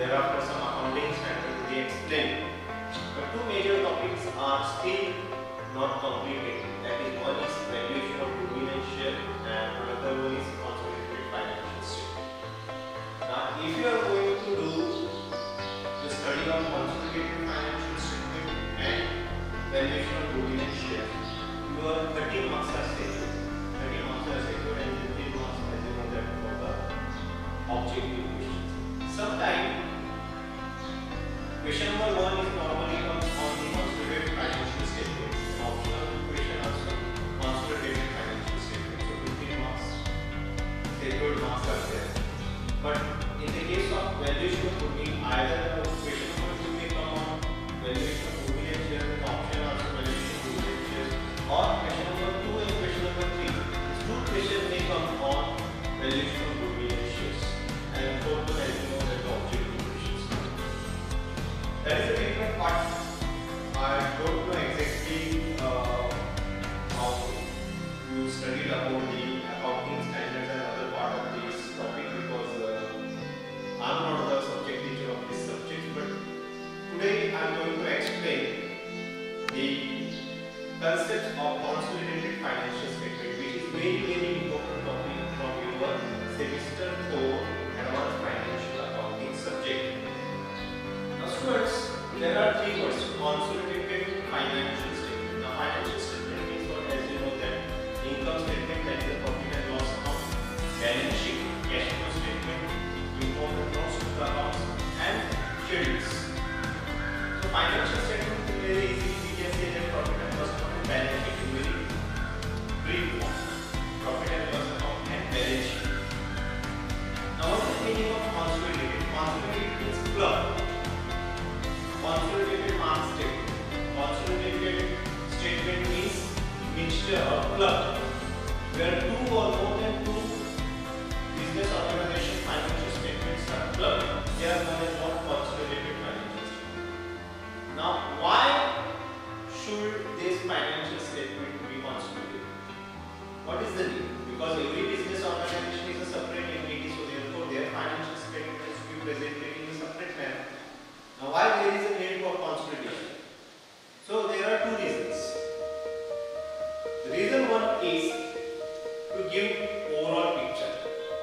thereafter some accounting standards they explain. But two major topics are still not completed. That is, one is valuation of goodwill and share, and another one is consolidated financial statement. Now, if you are going to do the study of consolidated financial statement and valuation of goodwill and share, your 30 marks are scheduled. 30 marks are scheduled and 15 marks as you know that for the objective questions. Sometimes question number 1 is normally comes on the consolidated financial statement. An optional question also consolidated financial statement. So 15 marks scheduled marks are there. But in the case of valuation of goodwill, either question number 2 may come on valuation of goodwill and share, the option also valuation of goodwill and share, or question number 2 and question number 3. These two questions may come on valuation of goodwill and shares. And fourth one, as you know, that the objective questions. That is a different part. I don't know exactly how you studied about the accounting standards and other part of this topic, because I'm not the subject teacher of this subject, but today I'm going to explain the concept of consolidated financial statement, which is very important topic from your semester 4 advanced financial accounting subject. Now students, there are three words: consolidated financial statement. Now financial statement means what? As you know that income statement, that is the profit and loss account, balance sheet, cash flow statement, important notes to the accounts, and schedules. So financial statement is very easy. We can say that profit and loss account, balance sheet in very brief form. Profit and loss account and balance sheet. Now what is the meaning of consolidated? Consolidated means club. Consolidated mark statement. Consolidated statement means mixture of club, where two or more than two business organization financial statements are clubbed. They are known as what? Consolidated financial statement. Now, why should this financial statement be consolidated? What is the need? Because every business organization is a separate entity, so therefore their financial statement has to be presented in a separate manner. Now, why there is a need for consolidation? So there are two reasons. The reason one is to give overall picture.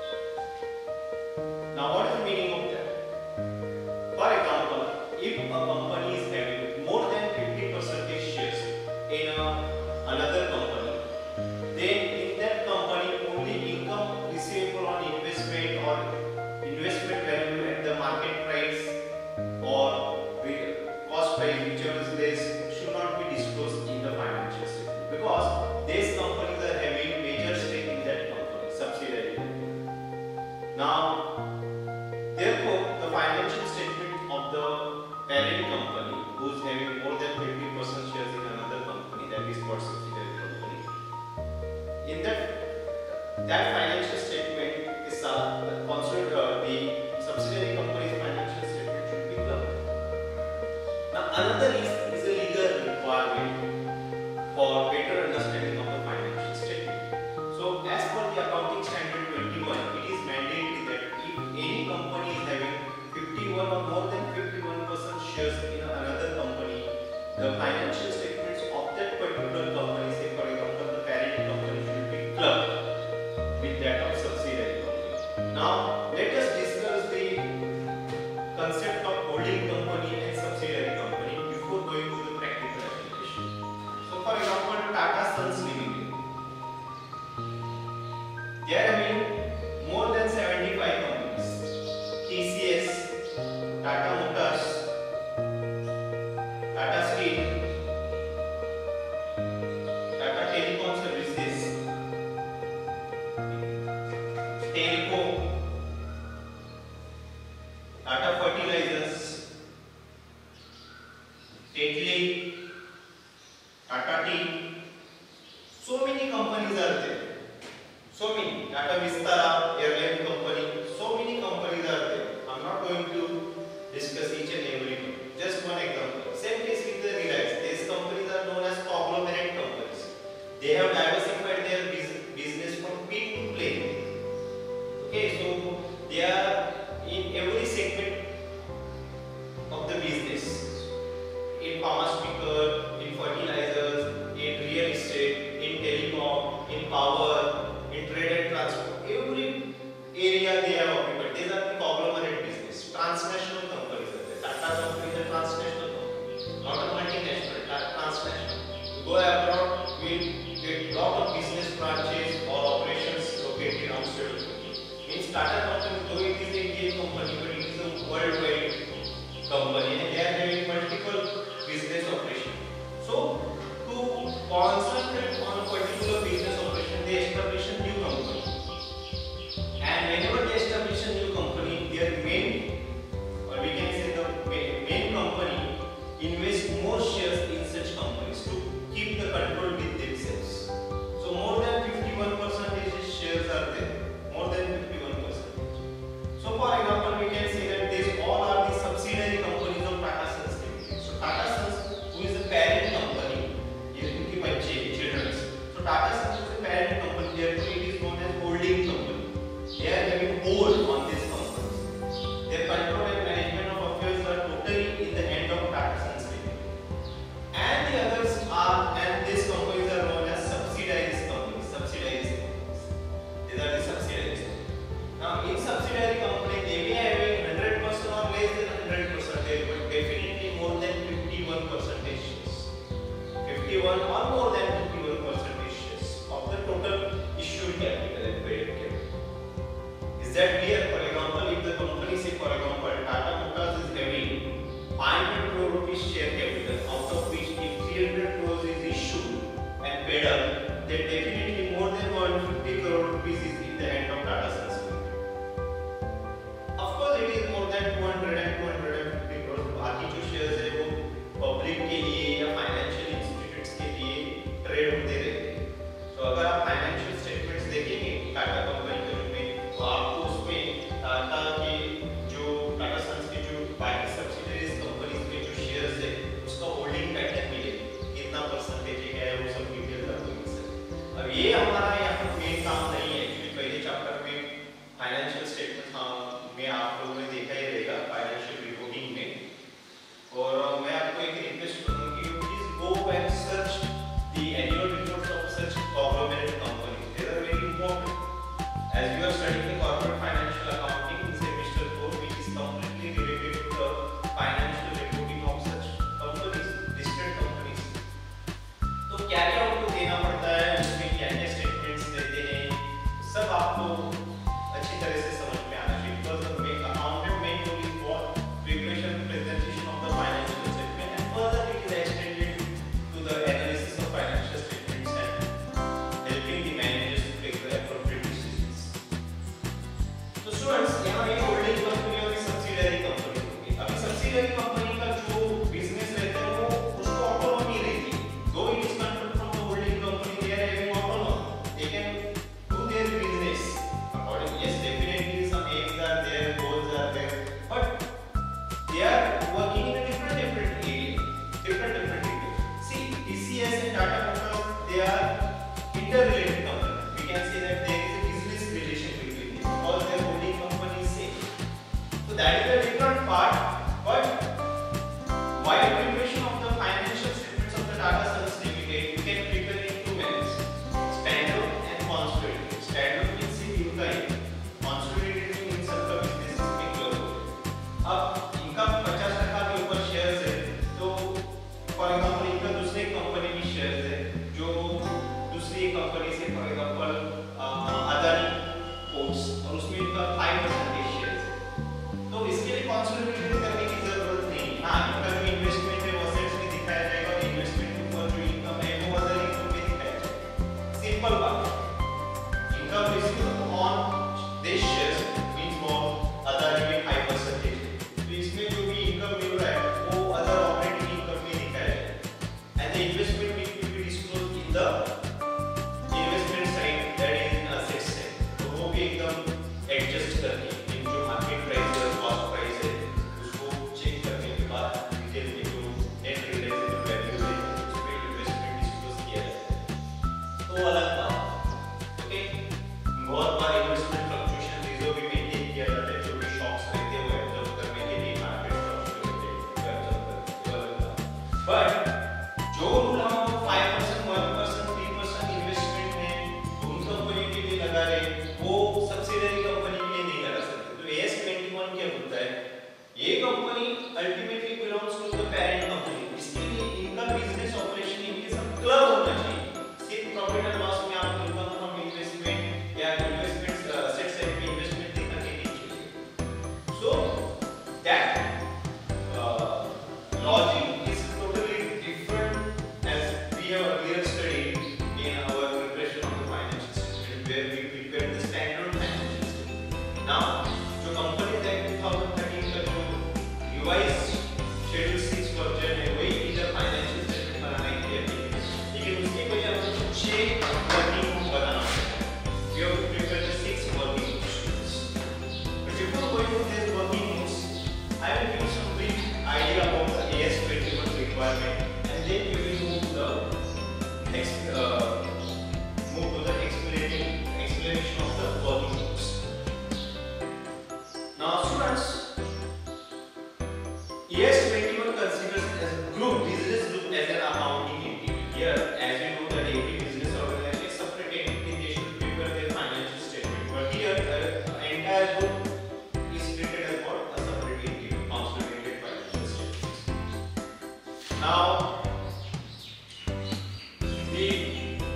Now, what is the meaning of that? For example, if a company is having more than 50% shares in another company, then in that company only income receivable on investment or investment value at the market price or cost price, whichever is less, should not be disclosed in the financial statement, because these companies are having major stake in that company, subsidiary. Now, therefore, the financial statement of the parent company, who is having more than 50% shares in another company, that is called subsidiary company, in that financial statement is considered the subsidiary company's financial statement should be clubbed. Now, another is a legal requirement for better understanding of the financial statement. So, as per the accounting standard 21, it is mandated that if any company is having 51 or more than 51% shares in another company, the financial statements of that particular company, say for example the parent company, should be clubbed with that of subsidiary company. Now, let us discuss the concept of holding company and subsidiary company before going to the practical application. So, for example, Tata Sons Limited, they are having more than 75 companies. TCS, Tata Motors, Tata Steel, Tata Telecom Services, Telco, Tata Fertilizers, Tetley, Tata Tea. So many companies are there. So many. Tata Vistara, airline company. So many companies are there. I'm not going to discuss लोगों ने देखा ही रहेगा financial reporting में। और मैं आपको एक request करूंगा कि please go and search the annual reports of such conglomerate companies, they are very important as you are studying the corporate financial accounting in semester 4, which is completely related to the financial reporting of such companies, listed companies। तो क्या क्या उनको देना पड़ता है, उसमें क्या क्या स्टेटमेंट्स देते हैं, सब आपको अच्छी तरह से समझ में आना चाहिए। Because the accountant main role is what preparation and presentation of the financial statement, and further it is extended to the analysis of financial statements and helping the managers to take the appropriate decisions। तो students, यहाँ एक holding company और एक subsidiary company होगी। अभी subsidiary company का जो business रहता है वो उसको ऑटोनॉमी रहती है। Though it is controlled from the holding company, they are having autonomy, they can do their business according. Yes, definitely some aims are there, goals are there, but they are working in a different area, different area। See, TCS and Tata Motors, they are interrelated companies. We can say that there is a business relation between them because their holding company is same। So that is a different part, but while preparation of the financial statements of the Tata Sons Limited, you can prepare in two ways: standalone and consolidated। Standalone means इनका ही, consolidated means सबका business में close हो गया। अब इनका 50% के ऊपर shares है, तो फॉर एग्जांपल इनका दूसरे कंपनी में शेयर्स है जो दूसरी कंपनी से, फॉर एग्जांपल अदानी पोर्ट्स, और उसमें इनका 5% शेयर्स है, तो इसके लिए कंसोलिडेटेड करने की जरूरत नहीं। हाँ, इनका जो इन्वेस्टमेंट है वो असेट्स में दिखाया जाएगा और इन्वेस्टमेंट के ऊपर जो इनकम है वो अदर इनकम में दिखाया जाएगा। सिंपल बात है। Income received on this shares means more Adani में 5% है, तो इसमें जो भी इनकम मिल रहा है वो अदर ऑपरेटिंग इनकम में दिखाया जाएगा। And the investment will be disclosed in the investment side, that is in assets side. तो वो भी एकदम एडजस्ट करके इन जो मार्केट प्राइस है, कॉस्ट प्राइस है, उसको चेक करने के बाद डिटेल में जो नेट रियलाइजेबल वैल्यू है उसमें इन्वेस्टमेंट डिस्क्लोज किया जाता है। तो अलग बात, ओके। बहुत बार इन्वेस्टमेंट फ्लक्चुएशन रिजर्व भी मेंटेन किया जाता है, जो भी शॉक्स रहते हैं वो एब्जॉर्ब करने के लिए मार्केट फ्लक्चुएशन को एब्जॉर्ब करने के लिए अलग बात। बट जो रूल हम 5%, 1%, 3% इन्वेस्टमेंट में उन कंपनी के लिए लगा रहे वो सब्सिडियरी कंपनी के लिए नहीं लगा सकते। तो AS21 क्या बोलता है, ये company ultimately belongs to the parent company, इसके लिए इनका बिजनेस ऑपरेशन इनके साथ क्लब होना चाहिए। सिर्फ प्रॉफिट एंड लॉस में आप इनकम फ्रॉम इन्वेस्टमेंट या इन्वेस्टमेंट असेट्स साइड में इन्वेस्टमेंट देखना नहीं चाहिए। So that logic is totally different as we have earlier studied in our preparation of the financial statement, where we prepared the standard financial statement। Now, जो Companies Act 2013 का जो revised Schedule 6 version है वही इधर financial statement बनाने के लिए है, लेकिन उसके वजह से 6 वर्किंग ग्रुप बनाना पड़ता है। We have to prepare the 6 working groups। But before going to these working groups, I will give some brief idea about the AS21 requirement, and then we will move to the explanation of the working groups। Now students, AS21 considers as a group, business group as an accounting entity। Here, as you know that every business organization is separate entity, they should prepare their financial statement, but here entire group is treated as what? A separate entity, consolidated financial statements। Now, the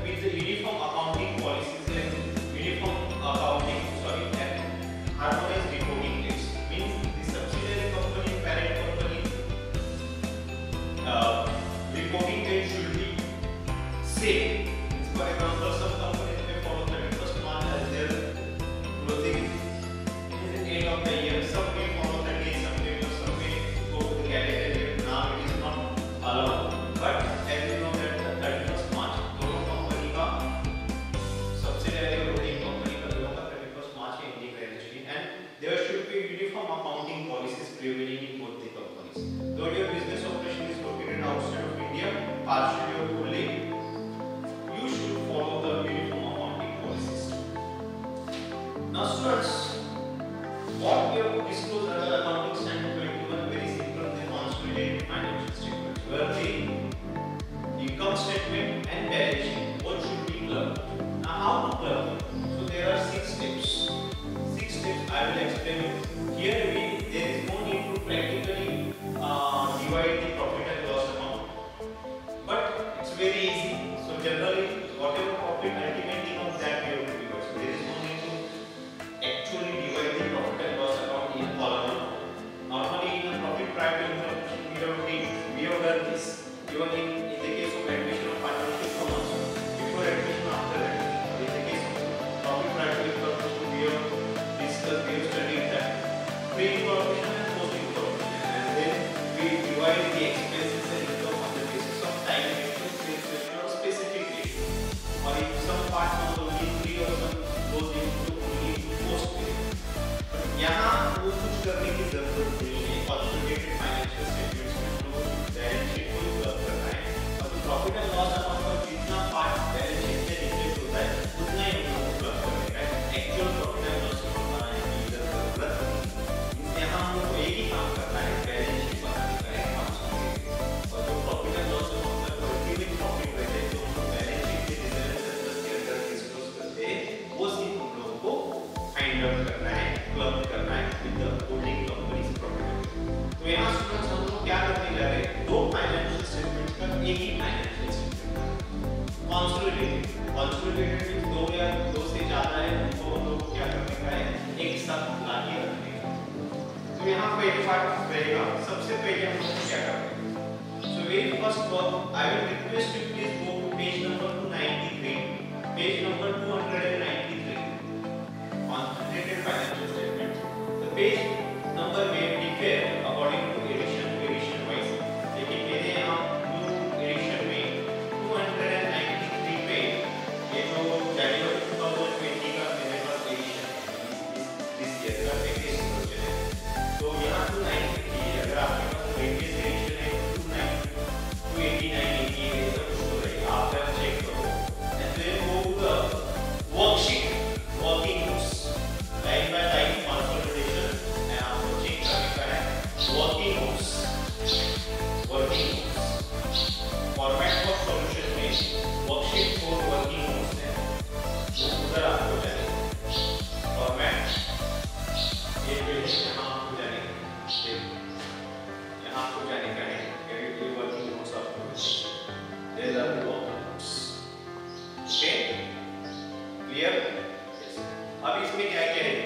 with the uniform accounting policies and harmonized reporting dates. Means the subsidiary company, parent company reporting date should be same. For example, some companies may follow 31st March as their closing is the end of the year. Some may follow 30th September, some may go to the calendar year. Now it is not allowed. But as you know that the 31st March दोनों company का subsidiary और holding company का दोनों का 31st March ending रहना चाहिए, and there should be uniform accounting policies prevailing in both the companies. Though your business operation is located outside of India, partially or fully, you should follow the uniform accounting policies. Now students, what we have disclosed under accounting standard 21 very simple, the consolidated financial statements, where the income statement and balance sheet what should be clubbed. Now how to club them? So there are 6 steps. 6 steps I will explain you. Here there is no need to practically divide the profit and loss account, but it's very easy. So generally whatever profit ultimately comes that we have to divide. So there is no need to actually divide the profit and loss account in column. Normally in a profit prior to income we have done this. Even in the case of admission of financial commerce, before admission, after admission. In the case of profit prior to income, we have discussed, we have studied that pre-information and post-information, and then we divide the expenses and income on the basis of time ratio, sales ratio, or specific ratio. Or if some part comes only 3 or some goes into only post period. But यहाँ वो कुछ करने की जरूरत नहीं है. Consolidated financial statements में जो balance sheet को club करना है, और तो profit and loss account का जितना part balance sheet में reflect होता है, उतना ही हम लोग को club करने का है. Actual profit and loss account बनाने की जरूरत नहीं. यहाँ हम लोग को एक ही काम करना है, balance sheet बनाने का है, consolidated. और जो profit and loss account का ultimate profit रहता है, जो हम लोग balance sheet के reserve के अंदर disclose करते हैं, वो सिर्फ हम लोगों को find out करना है, club करना है with the holding company's profit. तो यहाँ students हम लोग क्या करने जा रहे हैं? दो फाइनेंशियल स्टेटमेंट्स का एक ही फाइनेंशियल स्टेटमेंट कंसोलिडेटेड मींस दो या दो से ज्यादा है तो हम लोग को क्या करने का है? एक साथ लाके रखने का. तो यहाँ पहले पार्ट रहेगा. सबसे पहले हम लोग क्या करते हैं? So very first work I will request you please go to page number 293, page number 293, consolidated financial statement. The page number may differ according to edition wise. लेकिन मेरे यहाँ new edition में 293 पेज, ये जो January 2020 का मेरे पास edition है, this year का latest version है. तो यहाँ 293 है. अगर आपके पास previous edition है 289, 88 ऐसा कुछ तो रहेगा. आप जरा check करो. And then go to the worksheet, working notes, line by line consolidation, and आपको check करने का है working notes. Format for solution में worksheet for working notes है. उधर आपको जाने format ये पेज यहाँ आपको जाने यहाँ आपको जाने का है. ये working notes आपको these are the working notes. Okay, clear? अब इसमें क्या क्या है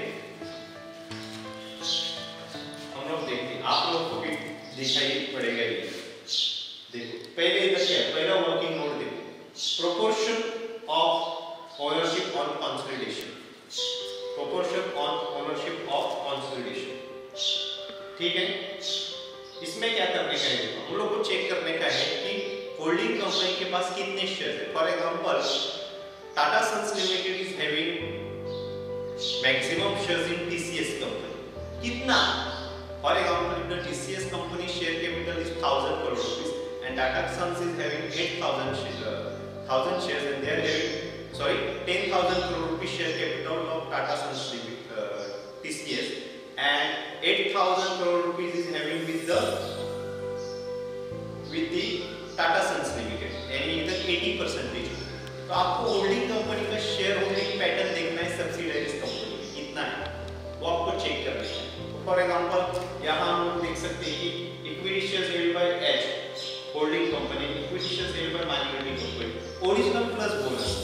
हम लोग देखते हैं. आप लोगों को भी दिखाई पड़ेगा ये. देखो पहले इधर क्या है? पहला वर्किंग नोट देखो, proportion of ownership on consolidation. Proportion on ownership of consolidation. ठीक है. इसमें क्या करने का है? हम लोग को चेक करने का है कि होल्डिंग कंपनी के पास कितने शेयर है. For example Tata Sons Limited is having maximum shares in TCS company. कितना? For example, if the TCS company share capital is 1000 crore rupees and Tata Sons is having 1000 shares and they are having 10,000 crore rupees share capital of Tata Sons TCS and 8,000 crore rupees is having with the Tata Sons Limited and either 80%. तो आपको holding company का share holding pattern देखना है subsidise company में कितना है, वो आपको चेक करना है. फॉर एग्जांपल यहाँ हम लोग देख सकते हैं कि equity shares held by H holding company, equity shares held by minority company, original plus bonus.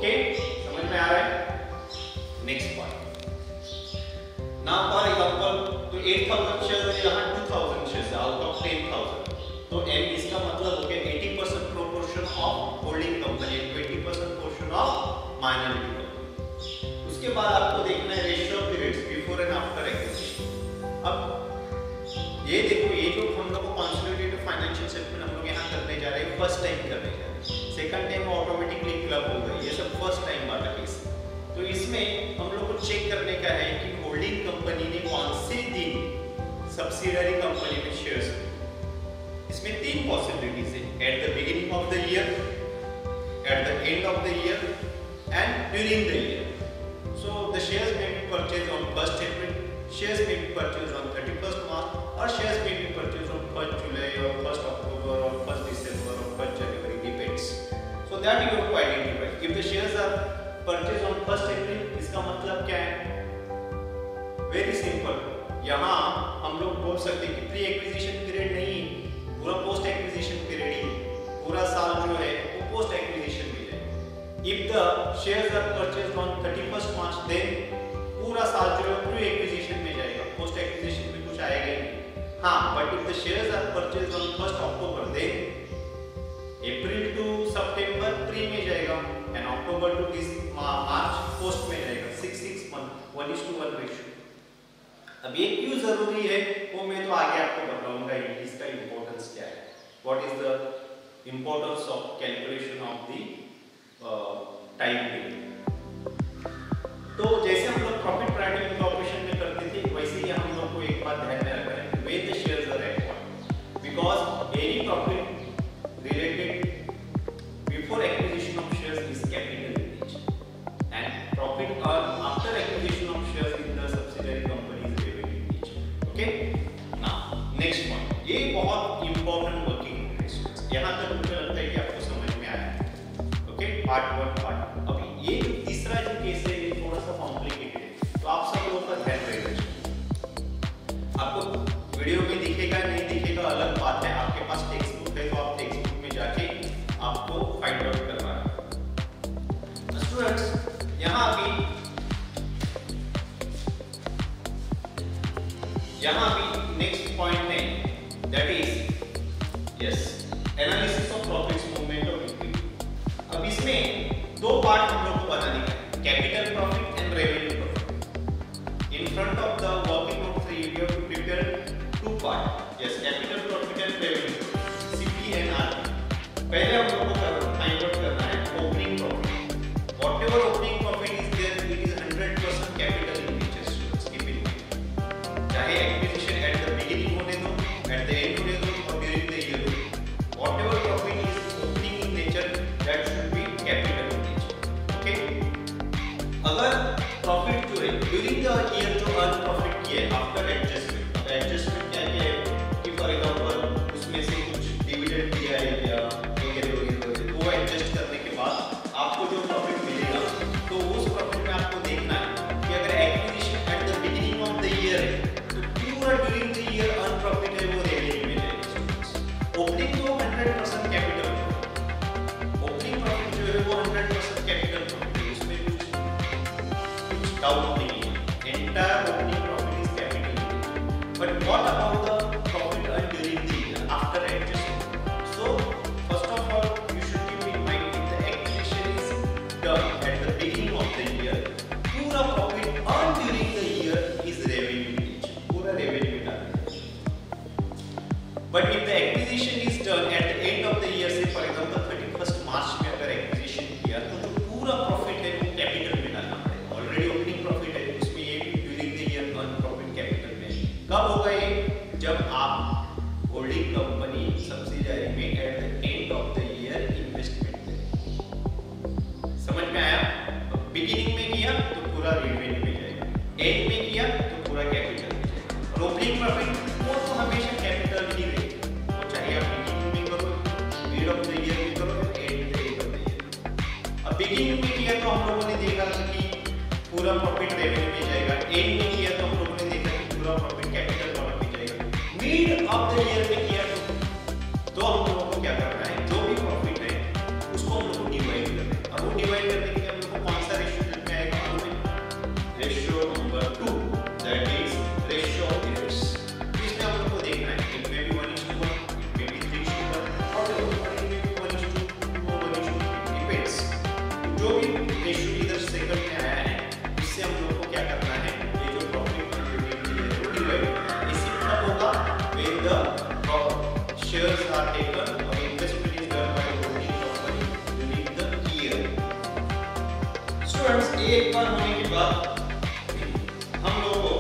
Okay, समझ में आ रहा है? Next point, now for example तो 8000 शेयर है, यहाँ 2000 शेयर है आउट ऑफ 10000, तो एम इसका मतलब हो गया 80% proportion of holding company, 20% portion of minority company. उसके बाद आपको देखना है ratio of periods before and after acquisition. अब ये देखो, ये जो हम लोग को कंसोलिडेटेड फाइनेंशियल स्टेटमेंट हम लोग यहाँ करने जा रहे हैं, फर्स्ट टाइम करने जा रहे हैं, सेकंड टाइम ऑटोमेटिकली क्लब हो गई, ये सब फर्स्ट टाइम वाला केस। तो इसमें हम लोग को चेक करने का है कि होल्डिंग कंपनी ने कौन से दिन सब्सिडियरी कंपनी में शेयर्स। इसमें तीन पॉसिबिलिटीज है, at the beginning of the year, at the end of the year and during the year. So the shares में be purchased on 1st April, shares may be purchased on 31st March, or shares may be purchased on 1st July or 1st October or 1st December or 1st January, depends. So that you have to identify. If the shares are purchased on 1st April, इसका मतलब क्या है? Very simple. यहाँ हम लोग बोल सकते हैं कि प्री एक्विजिशन पीरियड नहीं, पूरा पोस्ट एक्विजिशन पीरियड ही, पूरा साल जो है वो पोस्ट एक्विजिशन में है। If the shares are purchased on 31st March, then पूरा साल जो है प्री एक्विजिशन में जाएगा, पोस्ट एक्विजिशन में कुछ आएगा ही नहीं। हाँ, but if the shares are purchased on 1st October, then April to September pre में जाएगा and October to March post में जाएगा, 6 मंथ 1:1 रेशियो। अब ये क्यों जरूरी है वो मैं तो आगे आपको बताऊंगा, इसका इंपॉर्टेंस क्या है, what is the importance of calculation of the time period. तो जैसे हम लोग प्रॉफिट प्रायोरिटी इनकॉर्पोरेशन में करते थे, वैसे ही हम लोग को एक बात ध्यान में रखना है, when the shares are acquired, because any profit related before acquisition of shares is capital in nature, and profit earned after acquisition of shares in the subsidiary company is revenue in nature. Okay? Now next point, ये बहुत important working relations, यहाँ तक मुझे लगता है कि आपको समझ में आया है। Okay? Part 1, Part 2। अभी ये तीसरा जो केस है थोड़ा सा कॉम्प्लिकेटेड है, तो आप सब लोगों का ध्यान रखिएगा। आपको वीडियो में दिखेगा नहीं दिखेगा अलग बात है, आपके पास टेक्स्ट बुक है तो आप टेक्स्ट बुक में जाके आपको फाइंड आउट करना है। स्टूडेंट्स, यहाँ भी नेक्स्ट पॉइंट है, that is yes analysis of profits movement of equity. अब इसमें दो पार्ट हम लोग को बनाने का है, capital profit and revenue profit. In front of the working notes you have to prepare two part, yes capital profit and revenue, CPNR। पहले हम लोग को फाइंड आउट करना है opening profit. Whatever opening profit is there, it is 100% capital in nature. Keep in mind, चाहे acquisition at the beginning होने दो, at the end होने दो और during the year, whatever profit is opening in nature that should be capital in nature. Okay, अगर profit जो है during the year जो अर्न प्रॉफिट किया है आफ्टर एडजस्टमेंट, एडजस्टमेंट क्या है कि फॉर एग्जांपल उसमें से कुछ डिविडेंड दिया है या वगैरह वगैरह, वो एडजस्ट करने के बाद आपको जो प्रॉफिट मिलेगा, तो उस प्रॉफिट में आपको देखना है कि अगर acquisition at the beginning of the year है तो पूरा during the year earn profit है वो रेवेन्यू में जाएगा। ओपनिंग तो 100% कैपिटल, ओपनिंग प्रॉफिट जो है वो 100% कैपिटल प्रॉफिट है, उसमें कुछ डाउट नहीं है, entire opening profit is capital. But what about the profit earn during the year after adjustment? So first of all you should keep in mind if the acquisition is done at the beginning of the year, पूरा profit earn during the year is revenue in nature, पूरा revenue डाल। But if the acquisition is done at the end of the year, say for example 31st मार्च में अगर acquisition किया तो जो पूरा profit है वो कैपिटल में डालना पड़ेगा। ऑलरेडी ओपनिंग प्रॉफिट है, उसमें ये भी during the year earn profit capital में। कब होगा ये? जब आप होल्डिंग कंपनी सब्सिडियरी में at the end of the year investment करें। समझ में आया? बिगिनिंग में किया तो पूरा रेवेन्यू में जाएगा, एंड में किया तो पूरा कैपिटल में जाएगा। और ओपनिंग प्रॉफिट वो तो हमेशा कैपिटल ही रहेगा, वो चाहे आप बिगिनिंग में करो, मिड ऑफ द ईयर में करो, एंड ऑफ द ईयर। अब बिगिनिंग में किया तो हम लोगों ने देखा था कि पूरा प्रॉफिट रेवेन्यू में जाएगा, एंड में किया तो हम लोगों ने देखा कि पूरा प्रॉफिट कैपिटल में जाएगा, मिड ऑफ द ईयर में किया तो हम लोगों को क्या करना है, जो भी प्रॉफिट है उसको हम लोग को डिवाइड करना है। और वो डिवाइड करने के लिए हम एक बार होने के बाद हम लोग को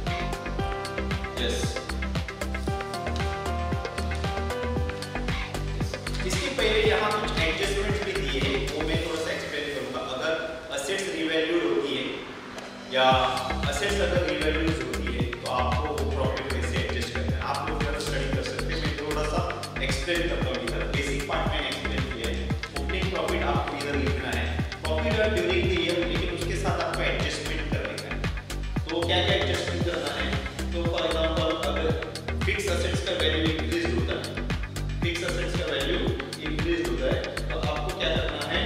इसके पहले यहाँ कुछ एडजस्टमेंट्स भी दिए हैं, वो मैं थोड़ा सा एक्सप्लेन करूँगा। अगर असेट्स रिवैल्यूड होती है या असेट्स अगर रिवैल्यूड होती है तो आपको वो प्रॉफिट कैसे एडजस्ट करना है, आप लोग स्टडी कर सकते हैं। मैं थोड़ा सा एक्सप्लेन करता हूँ। इधर बेसिक पार्ट में एक्सप्लेन किया है। ओपनिंग प्रॉफिट आपको इधर लिखना है, प्रॉफिट और ड्यूरिंग द ईयर, लेकिन उसके साथ आपको एडजस्टमेंट करने का है। तो क्या क्या एडजस्टमेंट करना है? तो फॉर एग्जांपल अगर फिक्स असेट्स का वैल्यू इंक्रीज होता है, फिक्स असेट्स का वैल्यू इंक्रीज होता है, तो आपको क्या करना है?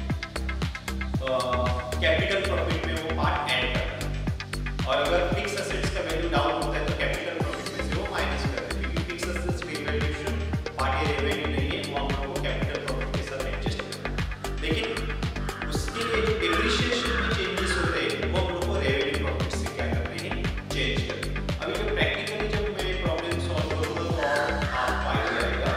कैपिटल प्रॉफिट में वो पार्ट ऐड करना है। और अगर फिक्स असेट्स का वैल्यू डाउन होता है तो कैपिटल प्रॉफिट में से वो माइनस कर दें, क्योंकि फिक्स असेट्स रिवैल्यूएशन पार्ट ये रेवेन्यू नहीं है, वो हम लोगों को कैपिटल प्रॉफिट के साथ एडजस्ट करना है। लेकिन उसके लिए जो डेप्रिसिएशन में चेंजेस होते हैं वो हम लोग को रेवेन्यू प्रॉफिट से क्या करने हैं? चेंज करने हैं। अभी जो प्रैक्टिकली जब मैं प्रॉब्लम सॉल्व करूंगा तो आपको आइडिया आएगा।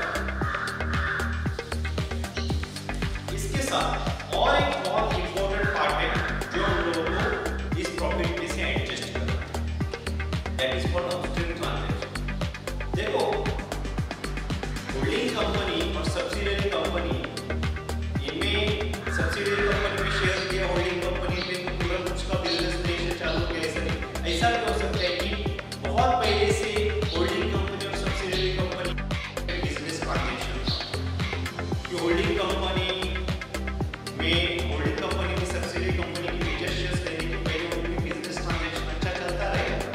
इसके साथ और एक बहुत इंपॉर्टेंट पार्ट है जो हम लोगों को इस प्रॉफिट में से एडजस्ट करना है, that is called upstream transaction. देखो, होल्डिंग कंपनी और सब्सिडियरी कंपनी, इनमें सब्सिडियरी कंपनी में शेयर दिया, होल्डिंग कंपनी पे तो तुरंत उसका बिजनेस रिलेशन चालू किया, ऐसा नहीं। ऐसा भी हो सकता है कि बहुत पहले से होल्डिंग कंपनी और सब्सिडियरी कंपनी बिजनेस ट्रांजैक्शन था, कि होल्डिंग कंपनी में सब्सिडियरी कंपनी की मेजर शेयर्स लेने के पहले उनकी बिजनेस ट्रांजैक्शन अच्छा चलता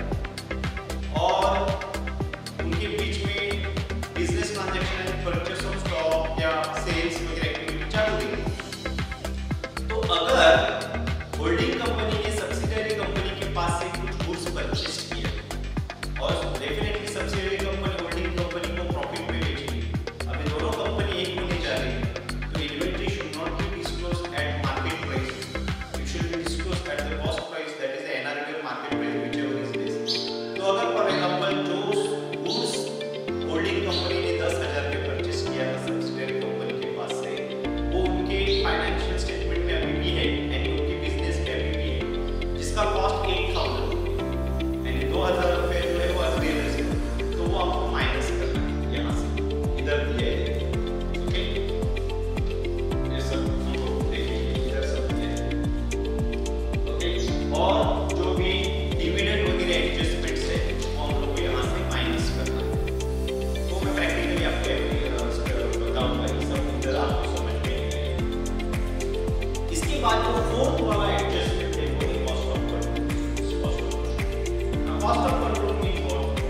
रहेगा और उनके बीच में business transaction, purchase of stock या सेल्स वगैरह एक्टिविटी चालू रहेगी। तो अगर होल्डिंग कंपनी ने सब्सिडियरी कंपनी के पास से कुछ गुड्स परचेस किया और definitely subsidiary company holding company को प्रॉफिट में बेचेगी, अभी दोनों कंपनी एक होने जा रही है, तो inventory should not be disclosed at market price, it should be disclosed at the cost price, that is the NRBL market price whichever is this. तो अगर फॉर एग्जांपल जो गुड्स होल्डिंग कंपनी ने 10,000 के परचेस किया था subsidiary company के पास से, वो उनके फाइनेंशियल स्टेटमेंट में अभी भी है यानी उनके बिजनेस में अभी भी है, जिसका कॉस्ट 8,000 यानी 2,000 रुपए जो है वो अवेलेबल है, तो वो आपको माइनस करना है यहाँ से, इधर दिया है। ओके, ये सब हम लोग देखेंगे, इधर सब दिया है। ओके, और जो भी डिविडेंड वगैरह एडजस्टमेंट्स है वो हम लोग को यहाँ से माइनस करना है। तो मैं प्रैक्टिकली आपको बताऊंगा, ये सब इधर आपको समझ में आएगा। इसके बाद जो फोर्थ वाला एडजस्टमेंट है वो है cost of control. Cost of control means what?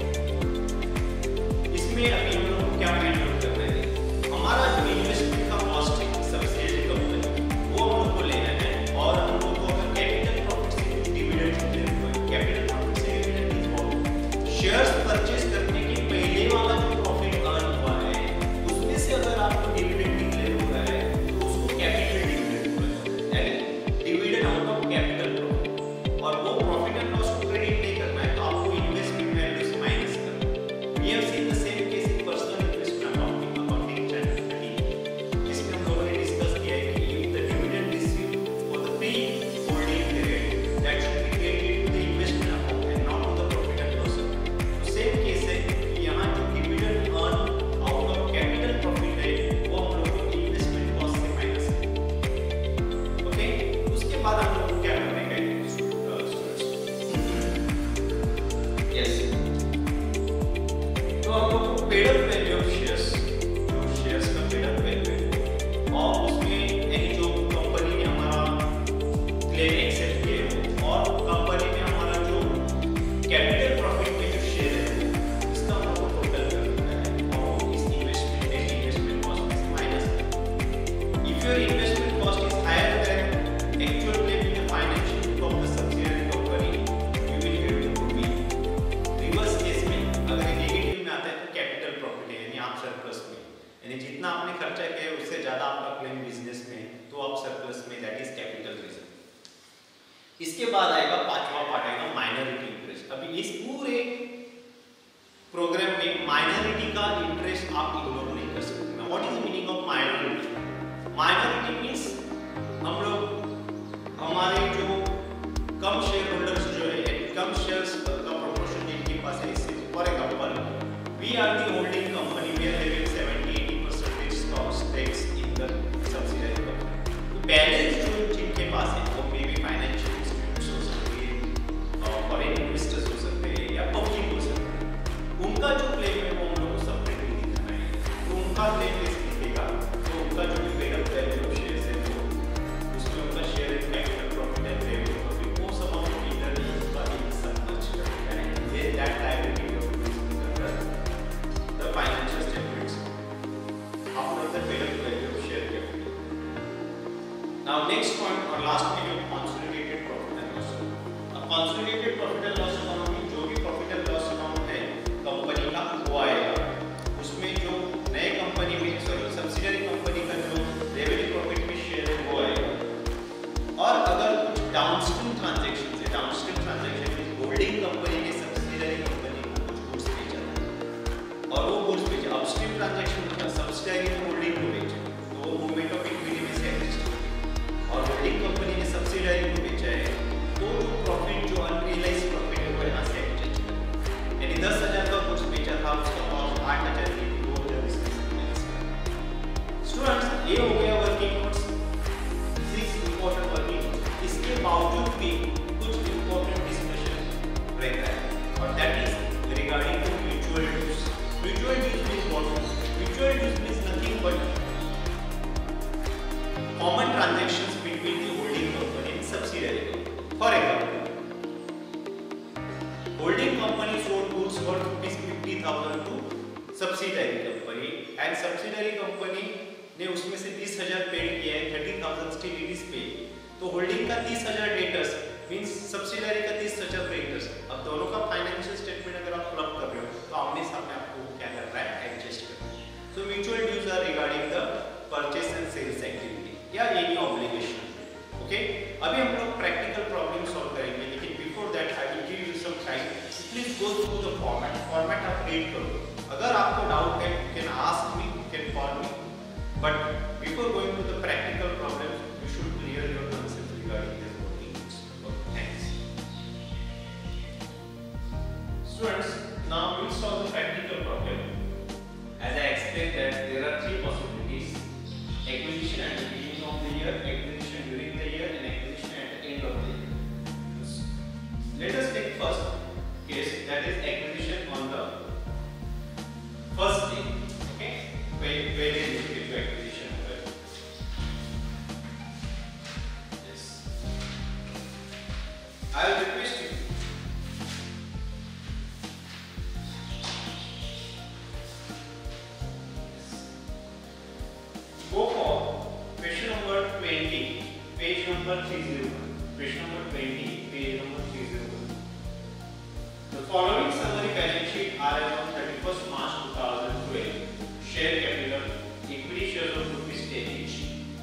इसमें अभी हम लोग को क्या मेंटेन करना है? हमारा जो इन्वेस्टमेंट का कॉस्ट है सब्सिडियरी कंपनी, वो हम लोग को लेना है और हम लोग को अगर कैपिटल प्रॉफिट से कुछ डिविडेंड देना है, कैपिटल प्रॉफिट से dividend means what? Shares purchase करने के पहले वाला जो प्रॉफिट अर्न हुआ है उसमें से अगर आपको डिविडेंड डिक्लेयर हो रहा है तो उसको कैपिटल डिविडेंड बोला जाता है, यानी dividend out of capital profit. और वो प्रॉफिट एंड लॉस को क्रेडिट नहीं करना है, तो आपको इन्वेस्टमेंट वैल्यू से माइनस करना है। We have seen the same case in personal investment accounting chapter 13, जिसमें हम लोगों ने डिस्कस किया है कि if the dividend received for the pre holding period that should be credited to the investment account and not to the profit and loss account. तो same case है कि यहाँ जो dividend earn out of capital profit है वो हम लोग को इन्वेस्टमेंट कॉस्ट से माइनस करना है। ओके, उसके बाद हम लोग को क्या करने का है यस, तो हम लोग को paid up value of shares, जो शेयर्स का पेड अप वैल्यू है और उसमें यानी जो कंपनी ने हमारा क्लेम एक्सेप्ट किया और कंपनी ने हमारा जो कैपिटल प्रॉफिट में जो शेयर है इसका हम लोग को टोटल करना है और इस इन्वेस्टमेंट कॉस्ट में से माइनस करना है। If your investment cost is higher then actual claim in the financial book of the subsidiary company, you will get the goodwill. Reverse case में अगर नेगेटिव में आता है तो कैपिटल प्रॉफिट है, यानी आप सरप्लस में, यानी जितना आपने खर्चा किया है उससे ज्यादा आपका क्लेम बिजनेस में, तो आप सरप्लस में, दैट इज कैपिटल रिजर्व। इसके बाद आएगा पांचवा पार्ट आएगा माइनॉरिटी इंटरेस्ट। अभी इस पूरे प्रोग्राम में माइनॉरिटी का इंटरेस्ट आप इग्नोर नहीं कर सकते। What is the meaning of minority? Minority means हम लोग हमारे जो consolidated profit and loss account में जो भी प्रॉफिट एंड लॉस अकाउंट है कंपनी का वो आएगा, उसमें जो नए कंपनी में सब्सिडियरी कंपनी का जो रेवेन्यू प्रॉफिट में शेयर है वो आएगा। और अगर कुछ डाउनस्ट्रीम ट्रांजैक्शन है, डाउनस्ट्रीम ट्रांजैक्शन में होल्डिंग कंपनी ने सब्सिडियरी कंपनी को कुछ गुड्स बेचा और वो गुड्स बेचा, अपस्ट्रीम ट्रांजैक्शन मतलब सब्सिडियरी ने होल्डिंग को बेचा तो वो मूवमेंट ऑफ इक्विटी में से एडजस्ट है। और होल्डिंग कंपनी ने सब्सिडियरी को बेचा है तो जो प्रॉफिट जो अनरियलाइज्ड प्रॉफिट है वो यहाँ से एडजस्ट है। यानी 10,000 का गुड्स बेचा था, उसका कॉस्ट 8,000 की थी, वो 2,000 इसमें माइनस करा। स्टूडेंट्स ये हो गया working notes, 6 important working notes. इसके बावजूद भी कुछ इंपॉर्टेंट डिस्कशन रहता है और that is regarding to mutual dues. Mutual dues means what? Mutual dues means nothing but common transactions between the holding company and subsidiary company. For example, holding company sold goods worth ₹50,000 to subsidiary company and subsidiary company ने उसमें से 20,000 paid किया है, 30,000 still it is paid. तो holding का 30,000 debtors means subsidiary का 30,000 creditors. अब दोनों का फाइनेंशियल स्टेटमेंट अगर आप क्लब कर रहे हो तो आमने सामने आपको क्या करना है, एडजस्ट करना है। So mutual dues are regarding the purchase and sales activity या एनी ऑब्लिगेशन। ओके, अभी हम लोग प्रैक्टिकल प्रॉब्लम सॉल्व करेंगे, लेकिन before that I will give you some time. Please go through the format आप रीड करो। अगर आपको डाउट है you can ask me, you can call me, but before going to the practical problem you should clear your concept regarding this working. Thanks students. Now we will solve the practical problem. As I explained that there are 3 possibilities: acquisition at the beginning of the year, acquisition during the year, and acquisition at the end of the year. Let us take first case, that is acquisition on the first day. Okay, where is it to acquisition? Yes, I will request you go for question number 20, page number 301. Question number 20, page number 301. The following summary balance sheet are as of 31st March 2012. Share capital, equity shares of ₹10 each.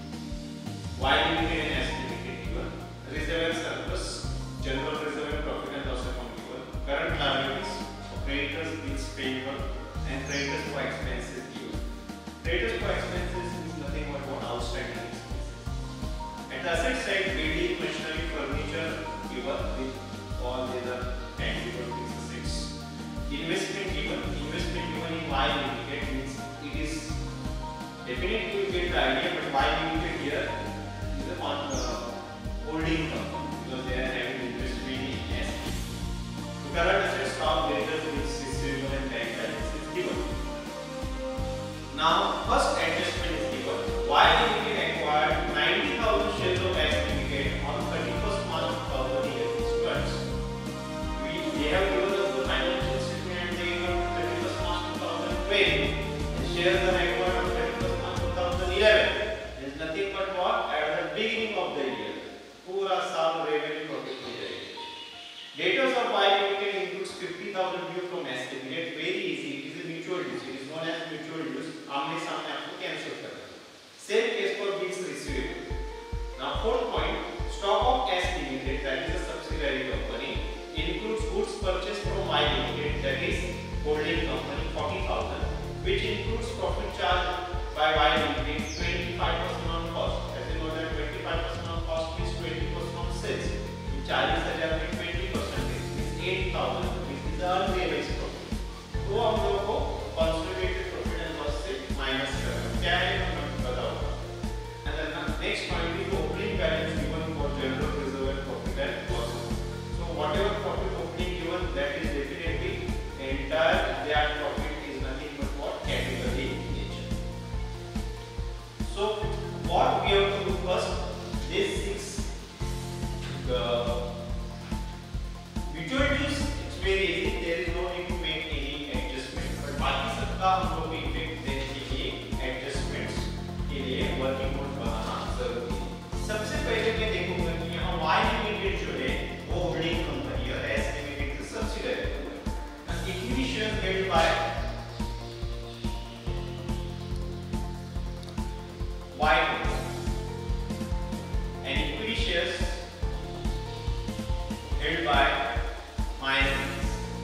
Y Limited and S Limited given. Reserve and surplus, general reserve and profit and loss account given. Current liabilities, creditors, bills payable, and creditors for expenses given. Creditors for expenses nothing but what outstanding expenses. At the asset side, building, machinery, furniture given with all other tangible assets. Investment given in Y Limited means it is definitely you get the idea, but Y Limited here is a holding company because they are having investment in S. So current assets, stock, debtors, bills, receivable, and bank balance is given. Now first adjustment is given. Y Limited acquired 90,000 shares of S Limited on 31st March 2011. Students, they have given us the financial statement and they given 31st March 2012. The shares are acquired on 31st March 2011. There is nothing but what? At the beginning of the year. पूरा साल revenue profit हो जाएगा. Debtors of Y Limited includes 50,000 due from S Limited. Very easy. It is a mutual dues. It is known as mutual dues. आमने सामने आपको cancel करना है। Same case for bills receivable. Now fourth point, stock of S Limited, that is a subsidiary company, includes goods purchased from Y Limited, that is holding company, 40,000, which includes profit charged by Y Limited 25% on cost. As you know that 25% on cost means 20% on sales. In 40,000 में 20% means 8,000, which is the unrealized profit. तो हम लोगों को consolidated profit and loss से minus करना क्या है हमें बताओ। And then next point is opening balance given for general reserve and profit and loss. So whatever profit opening given, that is definitely entire that profit is nothing but what? Capital in nature. So what we have to do first? This 6 mutual dues, it's very easy. There is no held by minorities.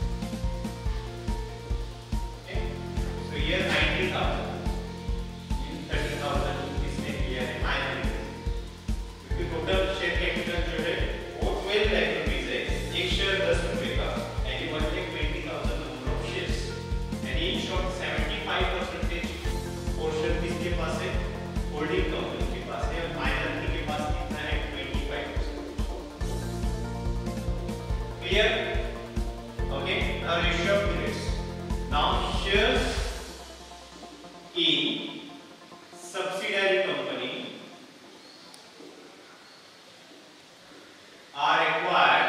Okay, so here 90,000 in 30,000 इसमें किया है minorities, क्योंकि total share capital जो है वो 12 lakh rupees है, एक share 10 रुपए का, and you want take 20,000 number of shares, and each of 75% portion किसके पास है, होल्डिंग कंपनी के पास है, और माइनॉरिटी के पास कितना है, 25%. Clear? Okay, now ratio of units. Now shares in subsidiary company are acquired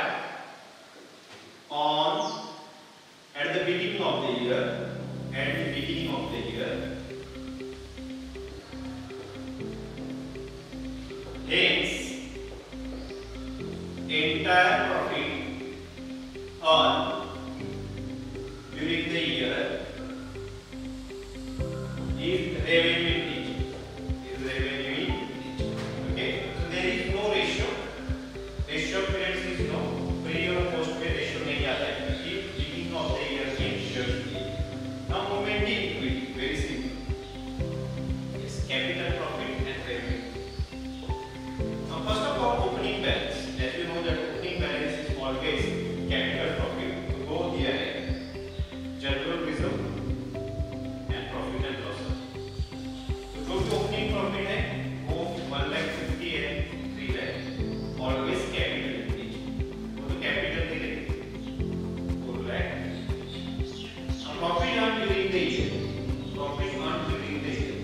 on at the beginning of the year. At the beginning of the year, hence entire profit earned during the year is revenue in nature. Okay, so there is no ratio. Ratio of periods is no. Pre और post पे ratio नहीं आता है, क्योंकि beginning of the year में shares the. Now movement in equity, very simple. Yes, capital profit and revenue. Now first of all, opening balance. As you know that opening balance is always capital profit. So go here है general reserve and profit and loss. तो जो भी opening profit है वो 1,50,000 है, 3 lakh. Always capital each. वो तो capital ही रहेगी 4 lakh. Now profit earned during the year. Profit earned during the year.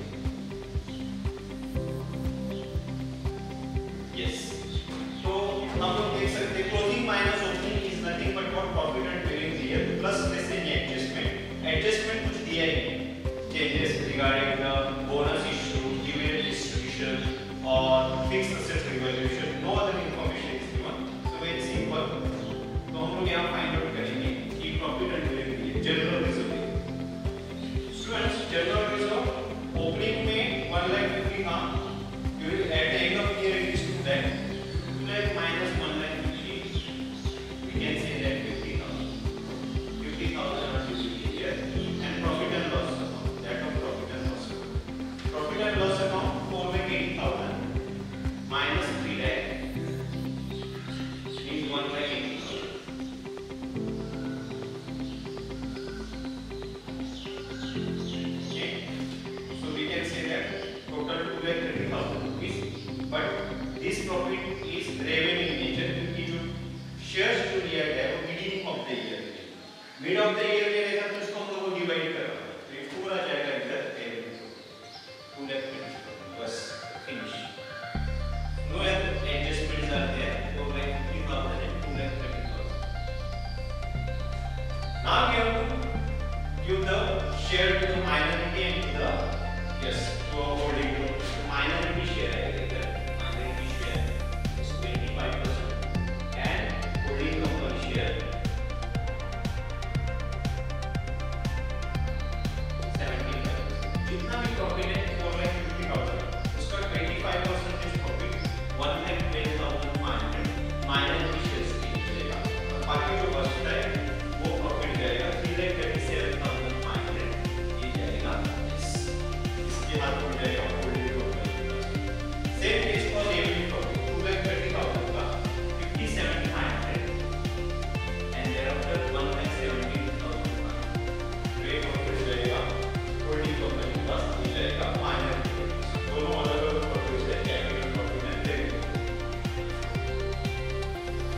Yes. So हम लोग देख सकते हैं closing minus opening is nothing but what profit earned during the year plus let's say adjustment. Adjustment कुछ दिया ही नहीं. Changes regarding the bonus issue, dividend distribution or fixed assets revaluation. No other information is given. So very simple. तो हम लोग यहाँ find out करेंगे कि profit earned during the year. General reserve. Students, general reserve opening में 1,50,000 था. During at the end of the year it is 2 lakh. 2 lakh minus 1,50,000. We can say that 50,000. 50,000 are during the year. And profit and loss account. That of profit and loss account. Profit and loss account 4,80,000 minus 3 lakh means 1,80,000. Okay. So we can say that total 2,30,000 rupees. But this profit is revenue in nature, क्योंकि जो shares जो लिया गया है वो beginning of the year में, mid of the year में रहेगा तो इसको हम लोग divide करना है, तो ये पूरा जाएगा इधर revenue 2,30,000 बस finish. No other adjustments are there. 4,50,000 and 2,30,000. Now we have to give the share to the minority and to the yes to a holding group. So minority share है इधर. Minority share is 25% and holding company share 75%. जितना भी profit है 4,50,000 उसका 25% is profit 1,10,500 minority shares के लिए जाएगा, और बाकी जो बचता है वो profit जाएगा 3,37,500 ये जाएगा इसके हाथ में जाएगा holding company. Same case for revenue profit 2,30,000 का 57,500 and thereafter 1,17,500 वे profit जाएगा होल्डिंग कंपनी के पास, ये जाएगा minority profit. दोनों अलग अलग profit है, capital profit and revenue.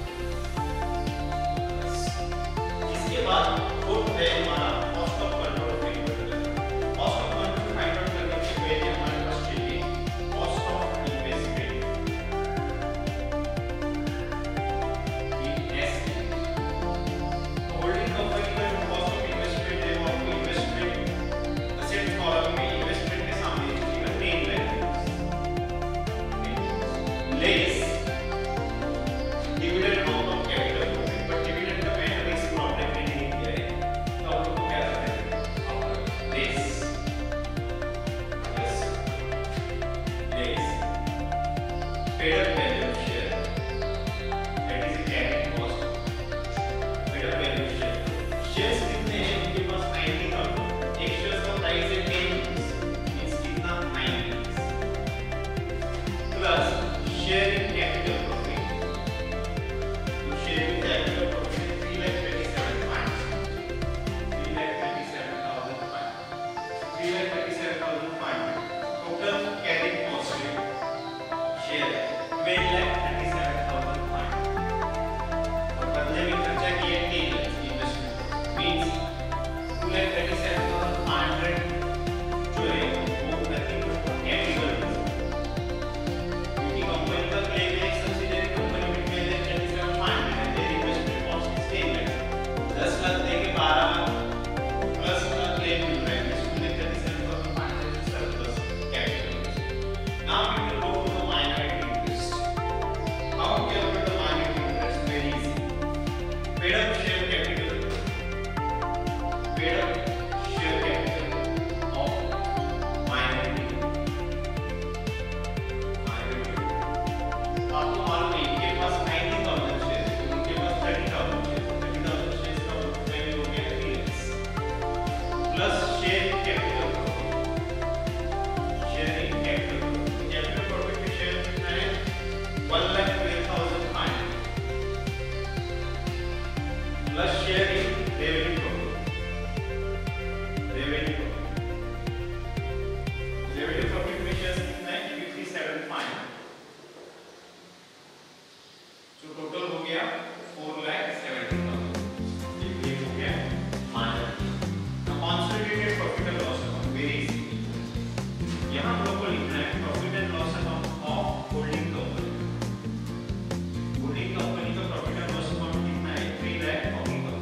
गया 4,70,000, ये हो गया minor. Consolidated profit and loss account very easy, यहाँ हम लोग को लिखना है profit and loss account of holding company. Holding company का प्रॉफिट एंड लॉस अकाउंट कितना है 3,40,000।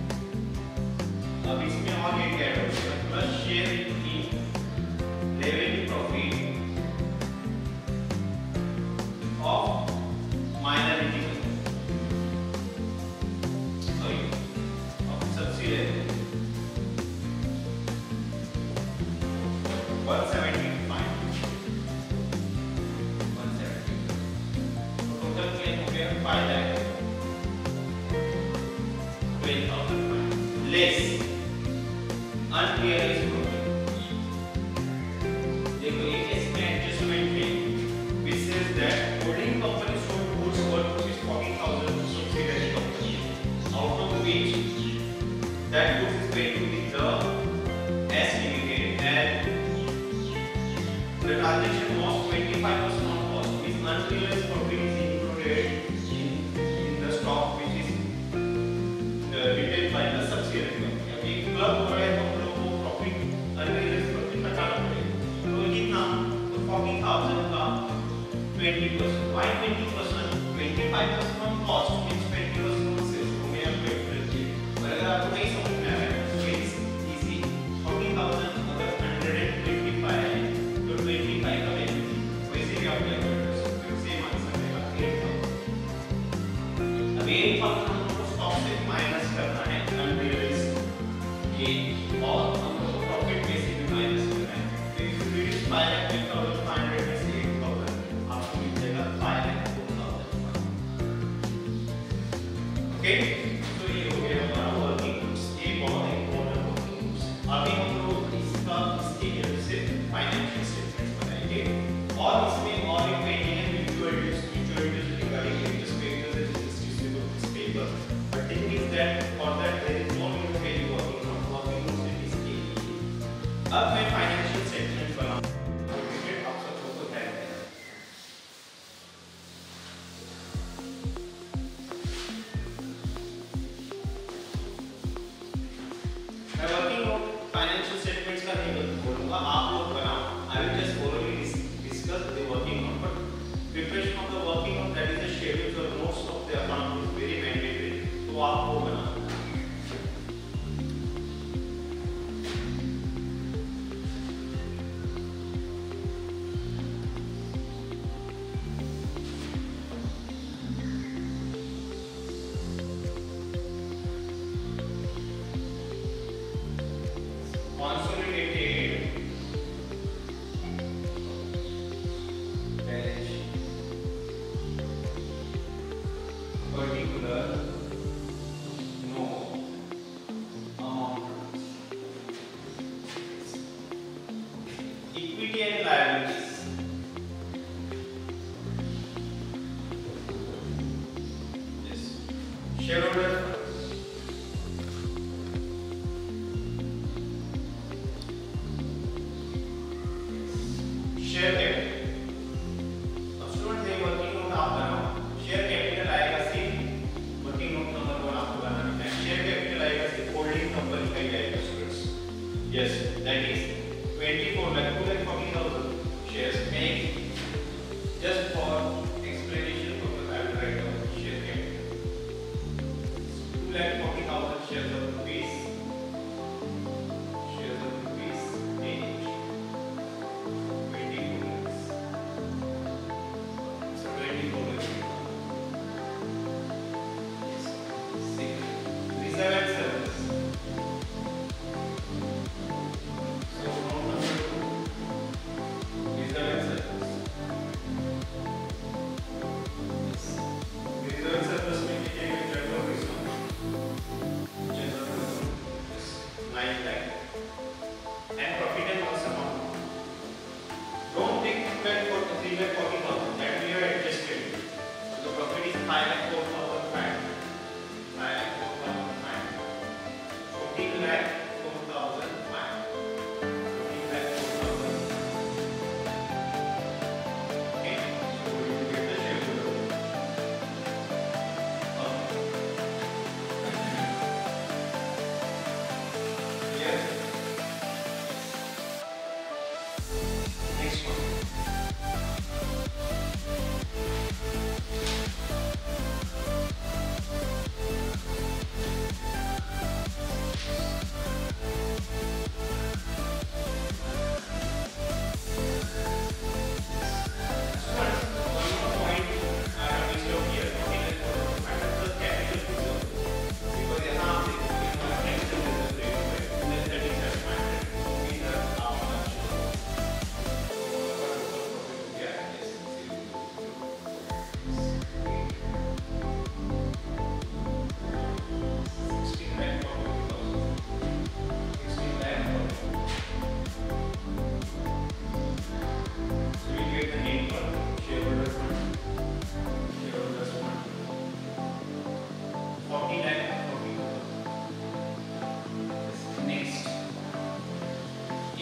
अब इसमें और एक ऐड हो गया plus share in revenue profit of minority sorry of subsidiary 175 total claim हो गया 5,12,000 लेस अनरियलाइज्ड प्रॉफिट। देखो ये इसमें एडजस्टमेंट है which says that holding company sold goods worth rupees 40,000 to subsidiary company, out of which that goods is paid to the S Limited and the transaction was 25% on cost, means unrealized profit is included in the stock which is retained by the subsidiary company। अभी club हो रहा है तो हम लोग को profit unrealised profit निकालना पड़ेगा, तो कितना तो 40,000 का 20%, why 20%? 25% on cost means 20% on sales, तो मैं आपको एक्सप्लेन किया। पर अगर आपको नहीं समझ में आ रहा है तो इट्स इजी, 40,000 अगर 125 है तो 25 का वैल्यू वैसे भी आप कैलकुलेट कर सकते हो, सेम आंसर आएगा 8,000। अब 8,000 हम लोग को स्टॉक से माइनस करना है अनरियलाइज्ड गेन और हम लोग को प्रॉफिट में से भी माइनस करना है, तो इफ यू रिड्यूस 5,12,500 में से 8,000 आपको मिल जाएगा 5,04,000। ओके, तो ये हो गया हमारा वर्किंग ग्रुप्स, ये बहुत इंपॉर्टेंट वर्किंग ग्रुप्स। अभी हम लोग इसकी हेल्प से फाइनेंशियल स्टेटमेंट्स बनाएंगे और इसमें और एक पेंडिंग है mutual dues regarding interest payable and interest receivables payable, but thing is that for that there is no need to tell you working groups in इसके लिए। अब मैं फाइनेंशियल स्टेटमेंट्स बनाऊंगा, आप सब लोगों को ध्यान देना। मैं वर्किंग नोट फाइनेंशियल स्टेटमेंट्स का नहीं बोलूंगा, आप लोग बनाओ। I will just orally discuss the working note, but preparation of the working note that is the schedules और notes of the account is very mandatory, तो आप वो बनाओ। Consolidated balance sheet, particular note amount, equity and liabilities, yes, shareholder share capital. अब student ये working note आप बनाओ, share capital आएगा सिर्फ वर्किंग नोट नंबर 1 आपको बनाना है, शेयर कैपिटल आएगा सिर्फ होल्डिंग कंपनी का ही आएगा students, yes that is 24,40,000 shares. मैं just for explanation purpose I will write down share capital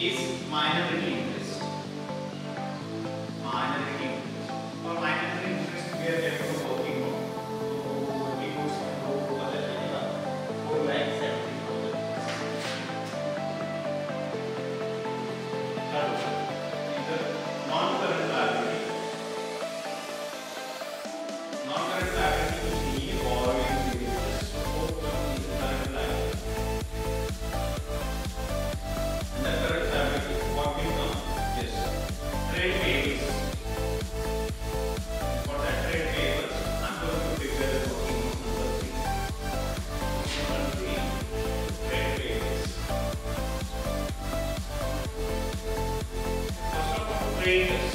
is minority interest. Minority interest. For minority interest, we are going to working on. So working on some other area. 4,70,000. Either non-current liability. Non-current liability कुछ नहीं है, borrowing interest. Both current liability. The current liability, what will come? Yes, trade payables. For that trade payables, I'm going to figure the working note number 3. Number 3, trade payables. First of all, traders.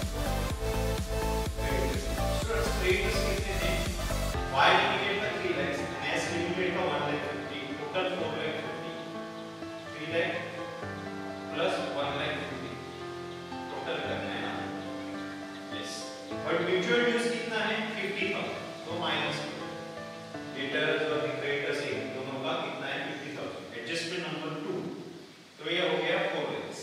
Traders is a why we get the 3 lakhs? As limited to 1,50,000, total 4,50,000. 3 lakh plus 1,50,000 total करना है ना. Yes, but mutual dues कितना है? 50,000. तो minus debtors और creditors दोनों का कितना है? 50,000. एडजस्टमेंट नंबर 2, तो ये हो गया 4 lakhs.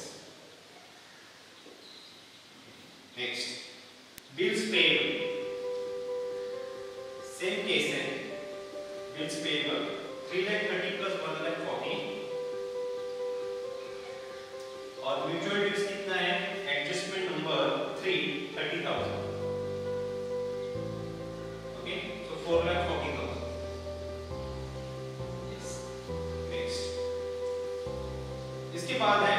Next, bills payable. Same case है. बिल्स पेएबल 3,30,000 plus 1,40,000 और म्यूचुअल ड्यूज कितना है? Adjustment number 3, 30,000. ओके, तो 4,40,000. यस. नेक्स्ट, इसके बाद है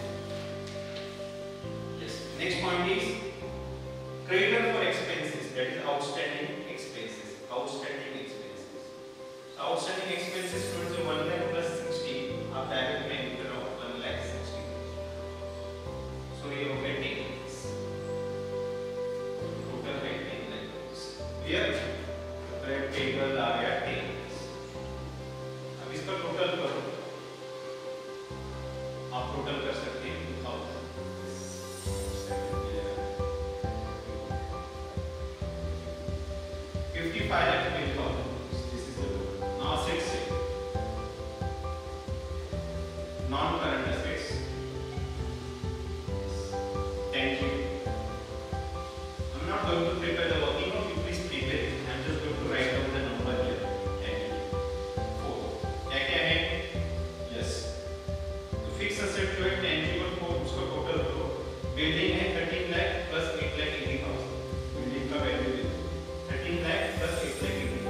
yes next point is creditor for expenses, that is outstanding expenses. Outstanding expenses. Outstanding expenses 1 lakh plus 60, आप direct में इंटर 1,60,000. So ये हो गए 10 lakhs. टोटल है 10 lakhs. क्लियर? ट्रेड पेएबल आ गया 10 lakhs. अब इसका टोटल करो. आप टोटल कर सकते हैं 2,000. 55 lakh 20,000. This is the total. Now 6 non-current assets. Thank you. I'm not going to prepare the working note. You please prepare it. I'm just going to write down the number here. Thank you. 4. क्या है? Yes. तो fixed asset जो है tangible को उसका total करो. Building है 13 lakh plus 8,80,000. Building का value है 13 lakh plus 8,80,000.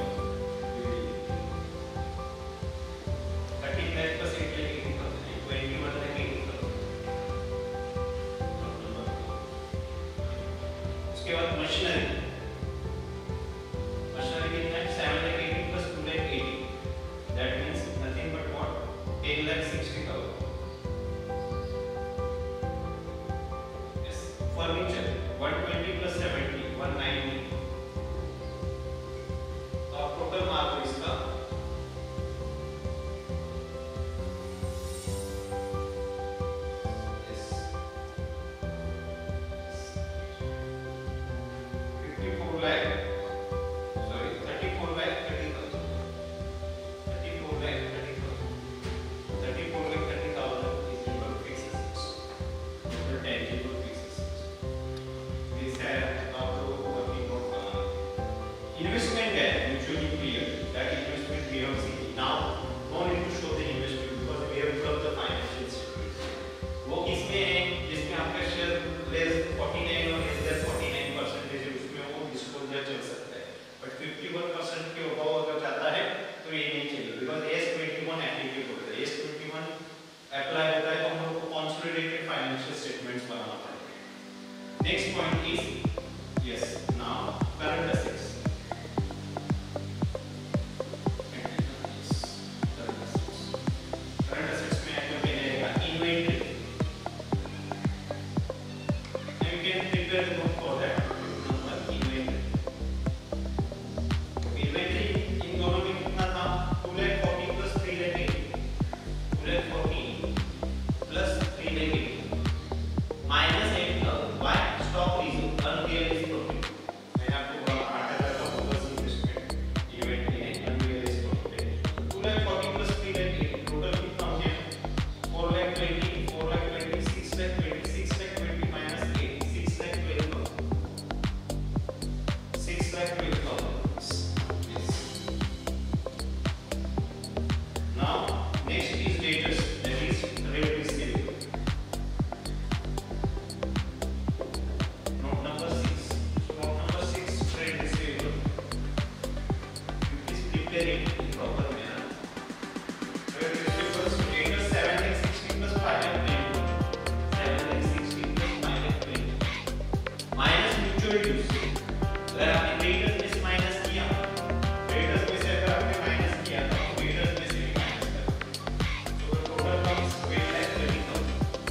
declare it in proper manner. So it refers to data 7 lakh 16 plus 5 lakh 20. 7 lakh 16 plus 5 lakh 20 minus mutual dues. अगर आपने creditors में से minus किया, creditors में से अगर आपने minus किया तो creditors में से भी minus करो. So the total comes 8,30,000.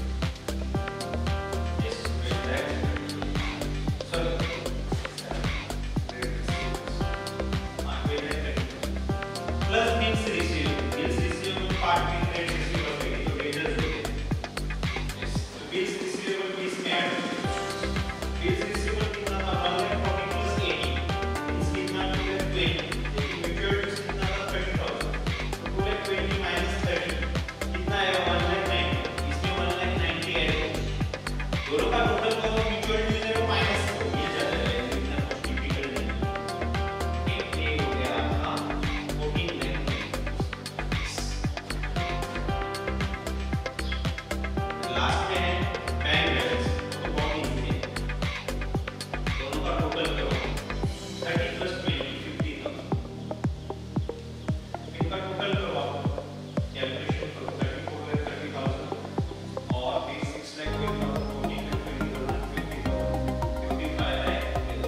Yes, 8,30,000. Sorry. Plus means receivable. Bills receivable part means trade receivable paid. So creditors देते. Yes. So bills receivable means में add bills receivable कितना था 140 plus 80. Bills कितना मिला 20. लेकिन mutual dues कितना था 30,000. तो 220 minus 30 कितना आएगा 190. इसमें 190 आएगा. दोनों का टोटल करो mutual dues है वो minus करो. ये ज़्यादा है इतना कुछ difficult नहीं. एक हो गया आपका 14 lakh. लास्ट में है बैंक बैलेंस. तो बहुत इजी है. दोनों का टोटल करो 30 plus 20 50,000. इनका टोटल करो आप कैलकुलेशन करो 34 lakh 30,000 और 6 lakh 20,000 14 lakh 20,000 50,000 55 lakh.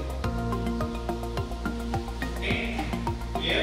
Okay, clear?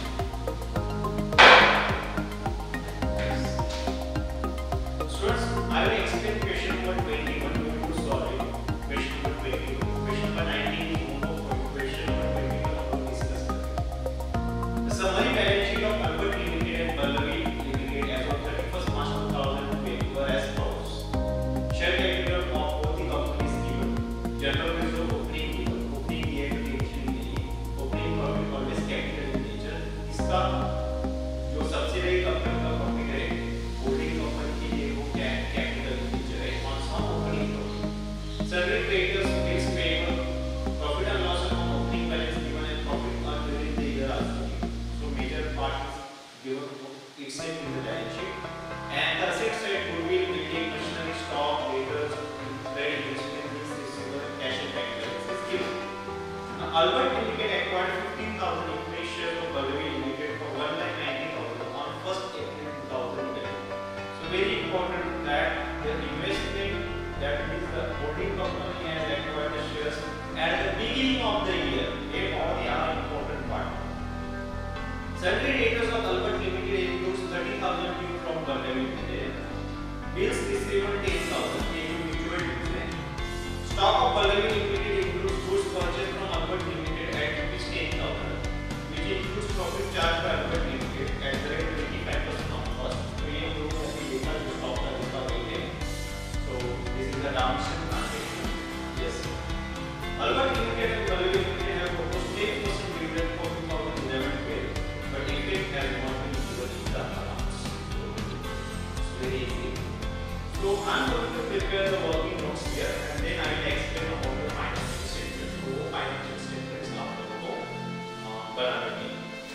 Students, I will explain question number 21 going to solve it. Question number 22. Question number 19 is homework for you. Question number 21 we will discuss. The summary balance sheet of Albert Limited and Pallavi Limited as of 31st March 2020 were as follows. Share capital of both the companies given. General reserve opening given. Opening year to actually opening profit always capital in nature. इसका जो subsidiary company का profit है holding company के लिए वो capital in nature है. कौन सा opening profit? Salary creditors bills payable profit and loss account opening balance given and profit earned during the year as given. So major part is given itself in the balance sheet. And the assets side goodwill, building, machinery, stock, debtors, trade, investments, receivable, cash and capital is given. Now Albert Limited acquired 15,000 equity shares of Pallavi Limited for 1,90,000 on 1st April 2011. So very important that the investment, that means the holding company has acquired the shares at the beginning of the year. They are the important part. Sundry debtors of Albert Limited includes 30,000 due from Pallavi Limited. Bills receivable 10,000 due to mutual dues. Stock of Pallavi Limited includes goods purchased from Albert Limited at rupees 10,000, which includes profit charged by Albert Limited at the rate 25% of cost. So ये हम लोग अभी देखा जो stock का देखा वही है. So this is the downstream transaction. Yes. Albert Limited and Pallavi Limited have proposed 8% dividend for 2011-12, but effect has not been given in the accounts. So it's very easy. So I'm going to prepare the working notes here, and then I will explain about the financial statement. So financial statements आपको बनाना है.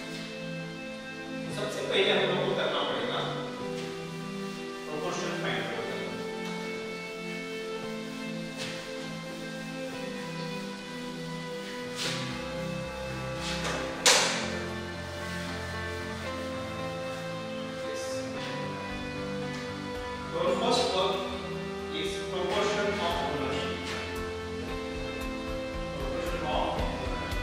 सबसे पहले हम लोगों को करना पड़ेगा proportion find करना. Yes. So first work is proportion of ownership. Proportion of ownership.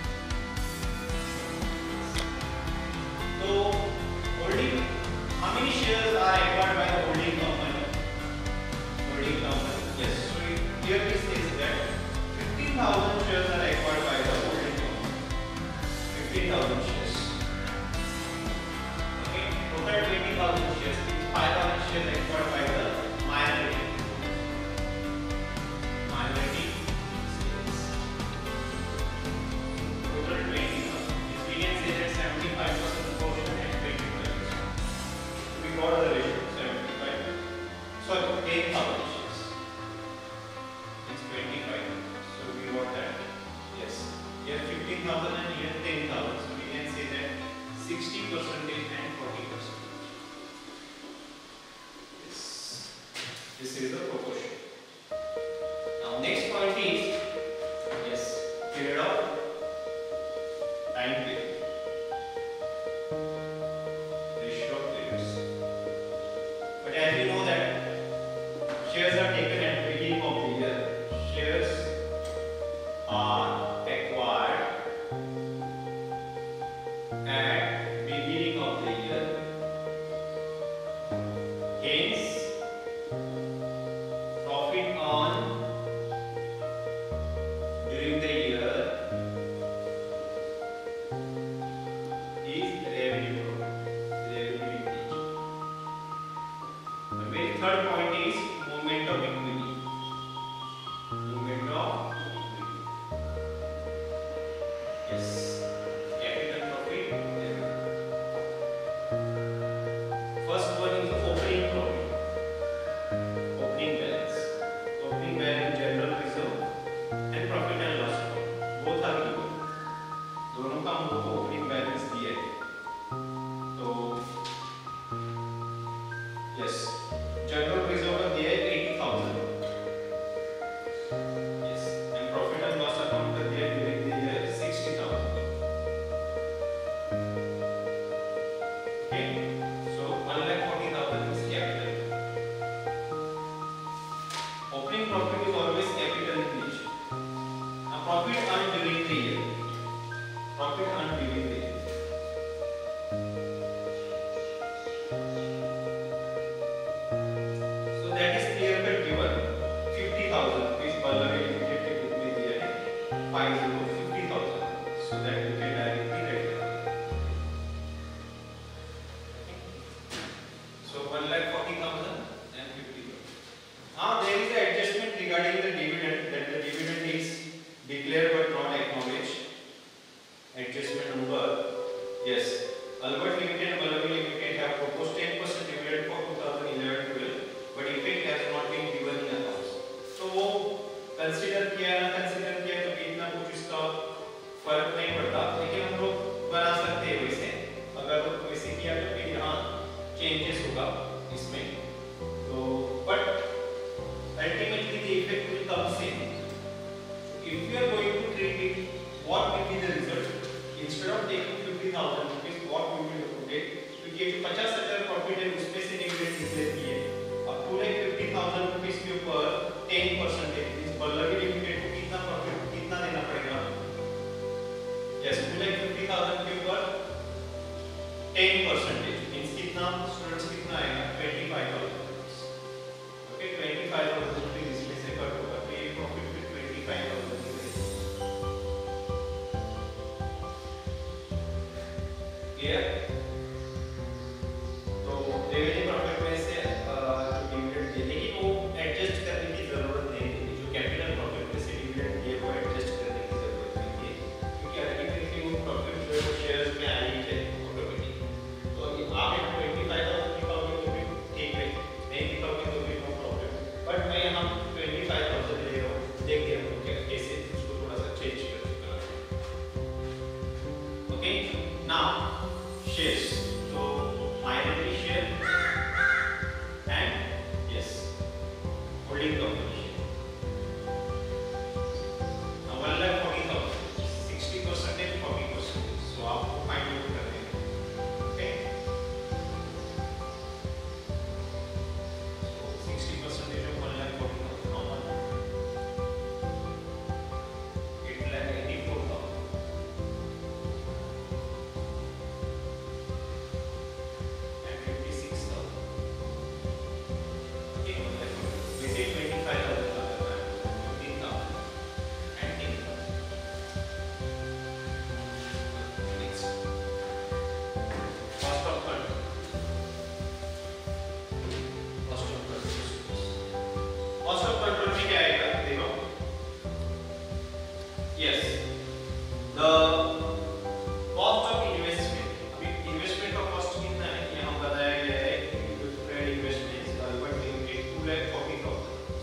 So holding, how many shares are acquired by the holding company? Holding company. Yes. So here it says that 15,000 shares are acquired by the holding company. 15,000 shares. Okay. Total 20,000 shares. 5,000 shares acquired by the minority. Minority shares. Total 20,000. We can say that 75% proportion and 20%. We got the ratio 75. Sorry, 10,000 shares. It's 25. So we got that. Yes. Here 15,000 and here 10,000. So we can say that 60% and 40%. Yes. This is the proportion. Now next point is yes, period of time period. third point is movement of equity. Movement of equity. Yes. Capital profit. First one is opening profit. Opening balance. Opening balance, general reserve and profit and loss account. Both are given. दोनों का हमको opening balance दिया है. तो yes, general reserve का दिया है 80,000. Yes, and profit and loss account का दिया है 60,000. Okay, so 1,40,000 is capital. Opening profit is always capital in nature. Now profit earned during the year. Profit earned during the year. So that is clear cut given. 50,000 rupees Pallava Limited के book में दिया है 50,000. So that you can directly write down. So 1,40,000 and 50,000. Now there is an adjustment regarding the dividend, that the dividend is declared but not acknowledged. Adjustment number, yes, Albert Limited and Pallava Limited have proposed 10% dividend for 2011-12, but effect has not been given in accounts. तो वो consider किया ना consider किया तो इतना कुछ इसका फर्क नहीं पड़ता, लेकिन हम लोग बना सकते हैं वैसे. अगर वैसे किया तो फिर यहाँ चेंजेस होगा इसमें. तो but ultimately the effect will come same. If you are going to treat it, what will be the result? Instead of taking 50,000 rupees, what we will take? We get 50,000 profit and उसमें से dividend declare किए. अब पूरे 50,000 rupees के ऊपर 10% इस Pallava Limited को कितना profit कितना देना पड़ेगा? Yes, पूरे 50,000 के ऊपर 10% means कितना students कितना आएगा? 25,000 rupees. Okay, 25,000 rupees इसमें से कट होगा. तो ये profit में 25,000 क्लियर. तो रेवेन्यू प्रॉफिट में से जो डिविडेंड दिए, लेकिन वो एडजस्ट करने की जरूरत नहीं है. जो कैपिटल प्रॉफिट में से डिविडेंड दिए वो एडजस्ट करने की जरूरत नहीं है, क्योंकि अल्टीमेटली वो प्रॉफिट जो है शेयर्स में आनी चाहिए ऑटोमेटिक. तो आप 25,000 लिखाओगे तो भी ठीक है, नहीं लिखाओगे तो भी नो प्रॉब्लम. बट मैं यहाँ 25,000 ले रहा हूँ. देखते हैं हम लोग कैसे उसको थोड़ा सा चेंज कर सकते हैं. Okay, now shares. So minority share and yes, holding company share. Now 1,40,000, 60% and 40%. So आपको find out करना है. Okay. So 60% of 1,40,000. How much? 8,84,000. Cost of control में क्या आएगा देखो. Yes, the cost of investment. अभी investment का cost कितना है यहाँ बताया गया है. Trade investments Albert Limited 2,40,000.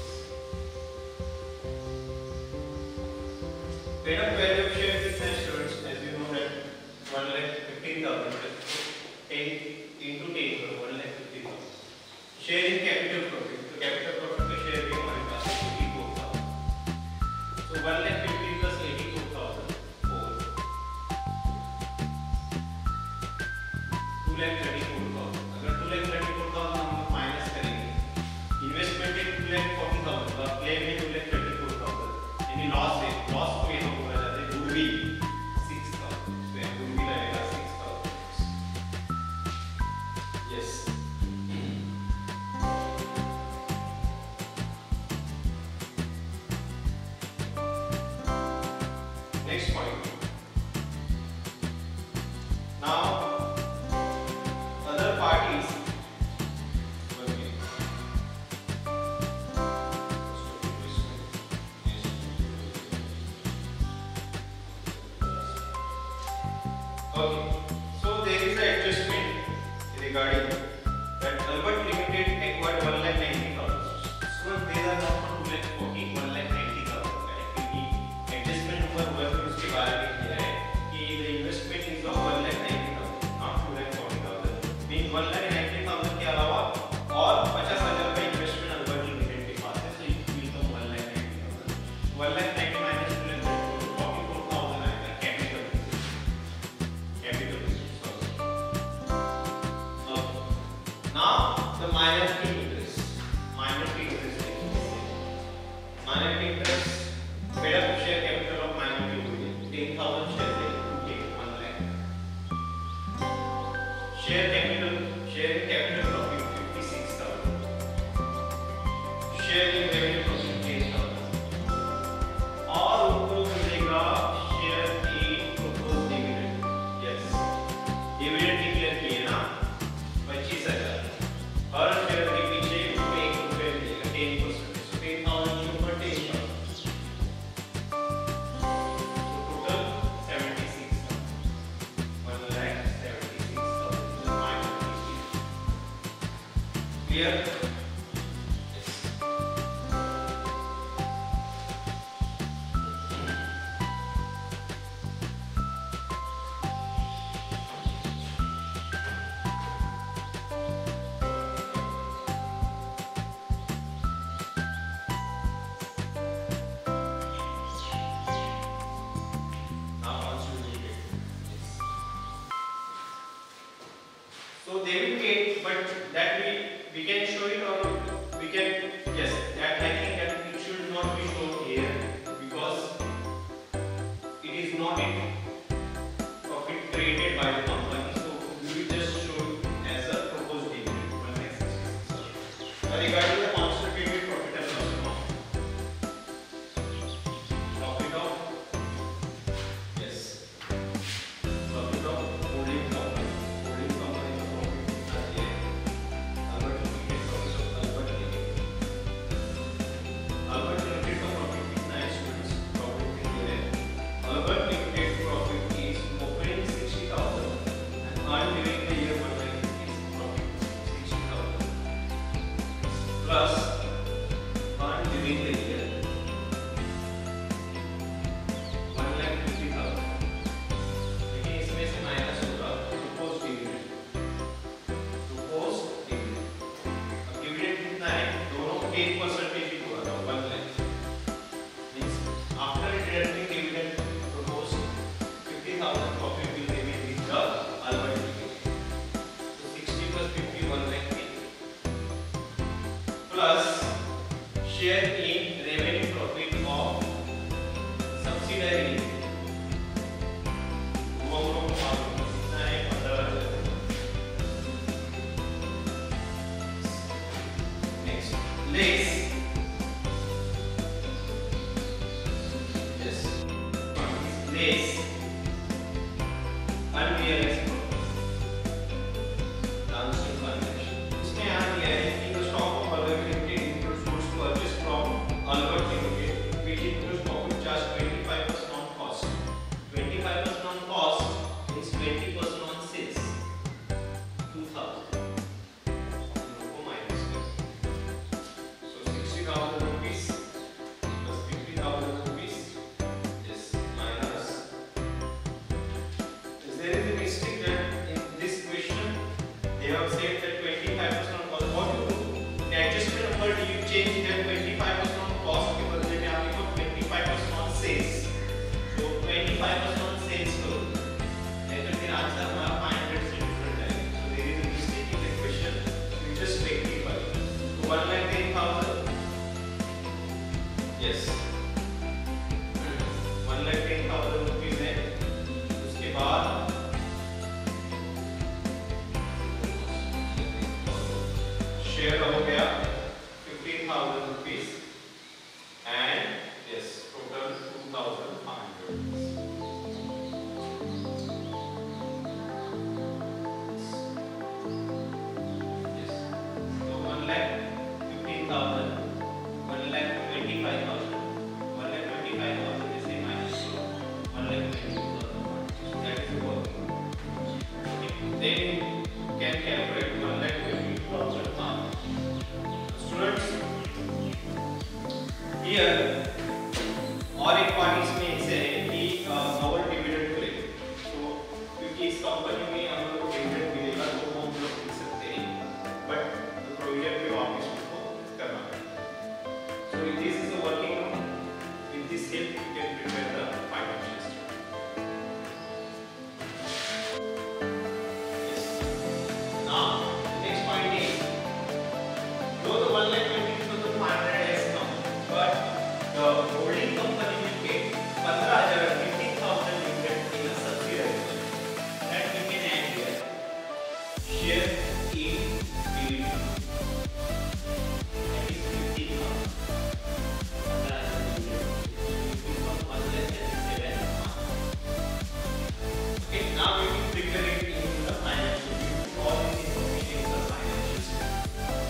Paid up value of share कितना है students? As you know that 1,15,000 10 into 10 so 1,50,000. Share in capital profit. तो capital profit का share भी हमारे पास 84,000. So 1,50,000 plus 84,000 4 2,34,000. अगर 2,34,000 हम माइनस करेंगे, इन्वेस्टमेंट है 2,40,000 का, क्लेम है 2,34,000, यानी लॉस है. लॉस को यहाँ बोला जाता है गुडविल 6,000. तो यहाँ गुडविल आएगा 6,000. Yes. Next point. Now 1,90,000 के अलावा और 50,000 का इन्वेस्टमेंट अल्बर्ट लिमिटेड के पास है, so it will become 1,90,000. 1,90,000 minus 44,000 आएगा capital. Now the minority interest. Minority interest. Minority interest. Paid up share capital of minority will be 10,000 shares. Take 1 lakh. Share capital profit 56,000. Share in revenue profit 10,000. और उनको मिलेगा share in proposed dividend. Yes. Dividend declare किए ना 25,000. हर share के पीछे उनको ₹1 मिलेगा 10%. So 10,000 के ऊपर 10,000. Total 76,000. 1,76,000. Clear? Yes. Now onto the debate. So they will get, but that we can show it, or we can, yes, that I think that it should not be shown here because it is not a profit created by the company. So we will just show it as a proposed dividend. Regarding the consolidated profit and loss account, profit of, yes, profit of holding company. Holding company का profit कितना है? Albert Limited profit of Albert Limited. Albert Limited का profit कितना है students? Profit कितना है? Albert Limited profit is opening 60,000 and earned during the year 1 lakh is profit 60,000 plus earned during the year 1,50,000. लेकिन इसमें से माइनस होगा proposed dividend. Proposed dividend. अब dividend कितना है? दोनों 10% ही पूरा था 1 lakh. Means after deducting dividend proposed 50,000 profit will remain with the Albert Limited. So 60 plus 50 1 lakh plus share in revenue profit of subsidiary. वो लोग कितना है 15,000. Next, less. Yes. Less. Unrealized profit. Downstream valuation. इसमें यहाँ दिया है कि the stock of Albert Limited includes goods purchased from Albert Limited, which includes profit charged 25% on cost. 25% on cost means 20% on sales. 2,000. इनको minus कर. So 60,000 rupees plus 50,000 rupees is minus. There is a mistake that in this question they have said that 25% on cost. What you do? In adjustment number you change that 25% on cost के बदले में आप लिखो 25% on sales. So 25% on sales करो. नहीं तो फिर answer हमारा 500 से different आएगा. So there is a mistake in the question. You just rectify. So 1,10,000. Yes. 1,10,000 rupees है. उसके बाद शेयर हो गया 15,000 rupees and yes total 2,500 rupees. Yes. So 1,15,000, 1,25,000, 1,25,000 is a minus 1,22,000. That is the work. Then you can calculate 1,22,000. Students, here और एक part इसमें ऐसे है कि our dividend को लेकर. तो क्योंकि इस कंपनी में हम लोग को dividend मिलेगा तो हम लोग fix share in PVP. That is 15,000. Okay, now we will prepare it into the financial view. All this information is the financial statement.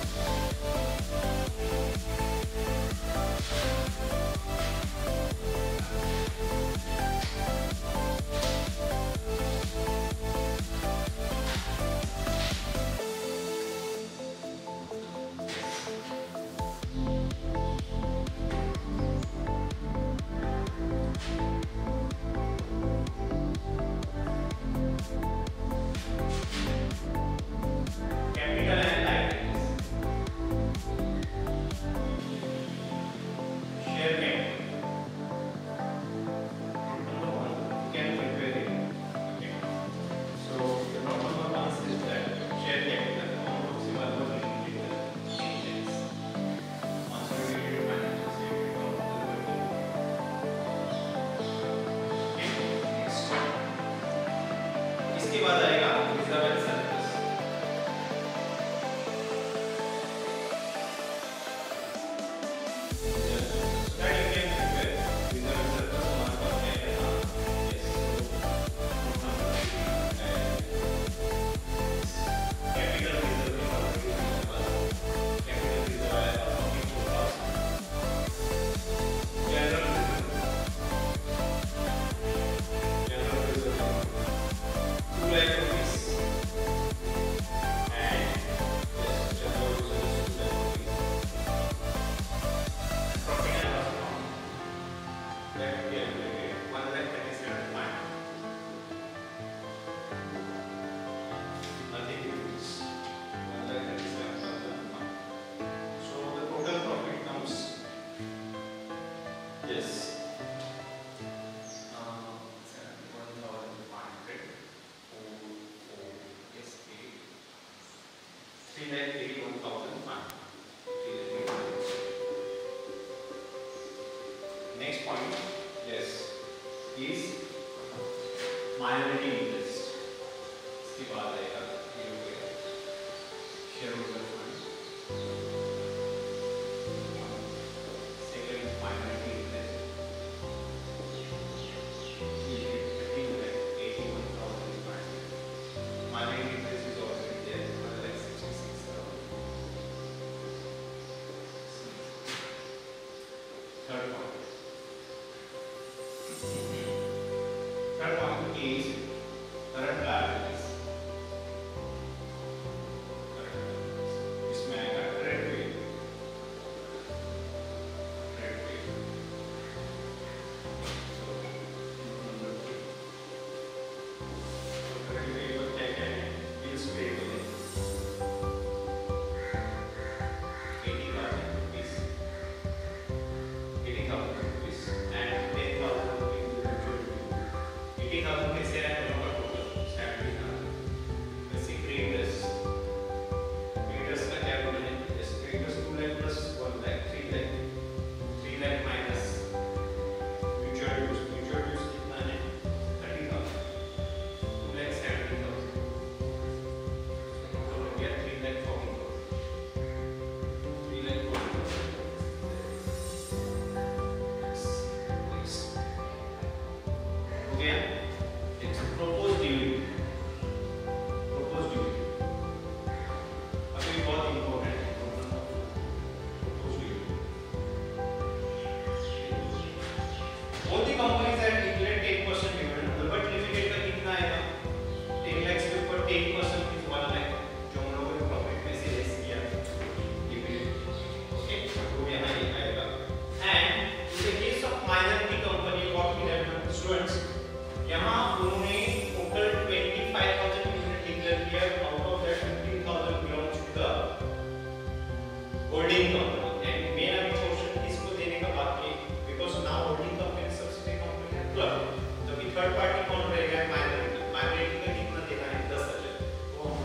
Capital and liabilities. Share capital. Number one, you can prepare it. Okay. So the number one is that share capital amount of Sivalva Limited index. Consolidated financial statement of the working. Okay. Next. इसके बाद आएगा reserve and surplus. Next point, yes, is minority interest. इसके बाद आएगा shareholder funds. Second, minority interest. 81,000 is minority interest is already there. 166,000. Third point. Third point is current liabilities. इसमें आएगा credit bill. Credit bill. So credit bill क्या क्या है? Bills payable है. 80,000 rupees. 80,000 rupees and 10,000 rupees mutual due. 80,000 कैसे है दोनों का टोटल 70,000. Basic interest. Interest का क्या बोले हैं? Interest 2 lakh plus 1 lakh 3 lakh. 3 lakh minus mutual dues. Mutual dues कितना है? 30,000. 2 lakh 70,000. टोटल हो गया 3 lakh 40,000. 3 lakh 40,000. Okay, it's proposed dividend. Proposed dividend. अभी बहुत important है. Proposed dividend. Both the companies had declared 10% dividend. But limited का कितना आएगा? 10 lakhs के ऊपर 10% is 1 lakh. जो हम लोगों ने प्रॉफिट में से लेस किया dividend. Okay, तो यहाँ ये आएगा. And in the case of minority company, what we have done, students, यहाँ उन्होंने टोटल 25,000 यूनिट डिक्लेयर किया. Out of that 15,000 belongs to the holding company. And मेरा भी पोर्शन किसको देने का बाकी है? Because now holding company subsidy company है क्लब. तो भी थर्ड पार्टी कौन रहेगा? माइनॉरिटी. माइनॉरिटी का कितना देना है? 10,000. तो हम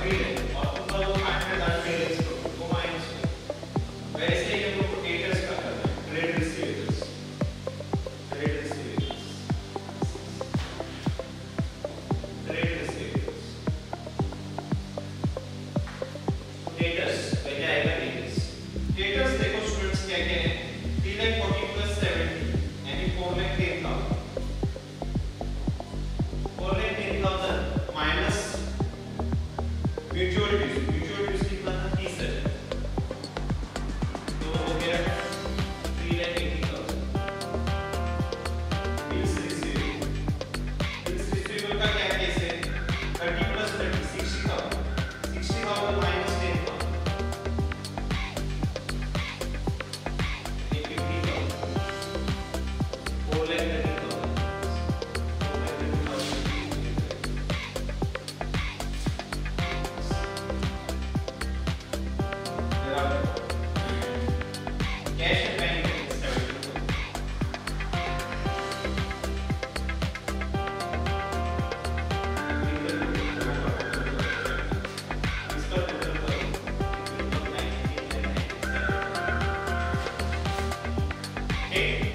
3 और ऊपर वो 510 ट्रेडर्स वो माइनस वैसे ही हम लोग ट्रेडर्स का करते हैं trade receivables trade receivables traders पहले आएगा ट्रेडर्स ट्रेडर्स देखो स्टूडेंट्स क्या क्या है 3 लाख 40 प्लस 70 यानी 4 lakh 10,000 4 lakh 10,000 minus mutual dues कितना था 30,000 तो हो गया 3 लाख 80,000 बिल्स रिसीवेबल का क्या केस है 30 प्लस 30 60,000 माइनस 10,000 ये 50,000 4 lakh 30,000 cash and bank balance 70,000 इसका टोटल करो 19,997 ठीक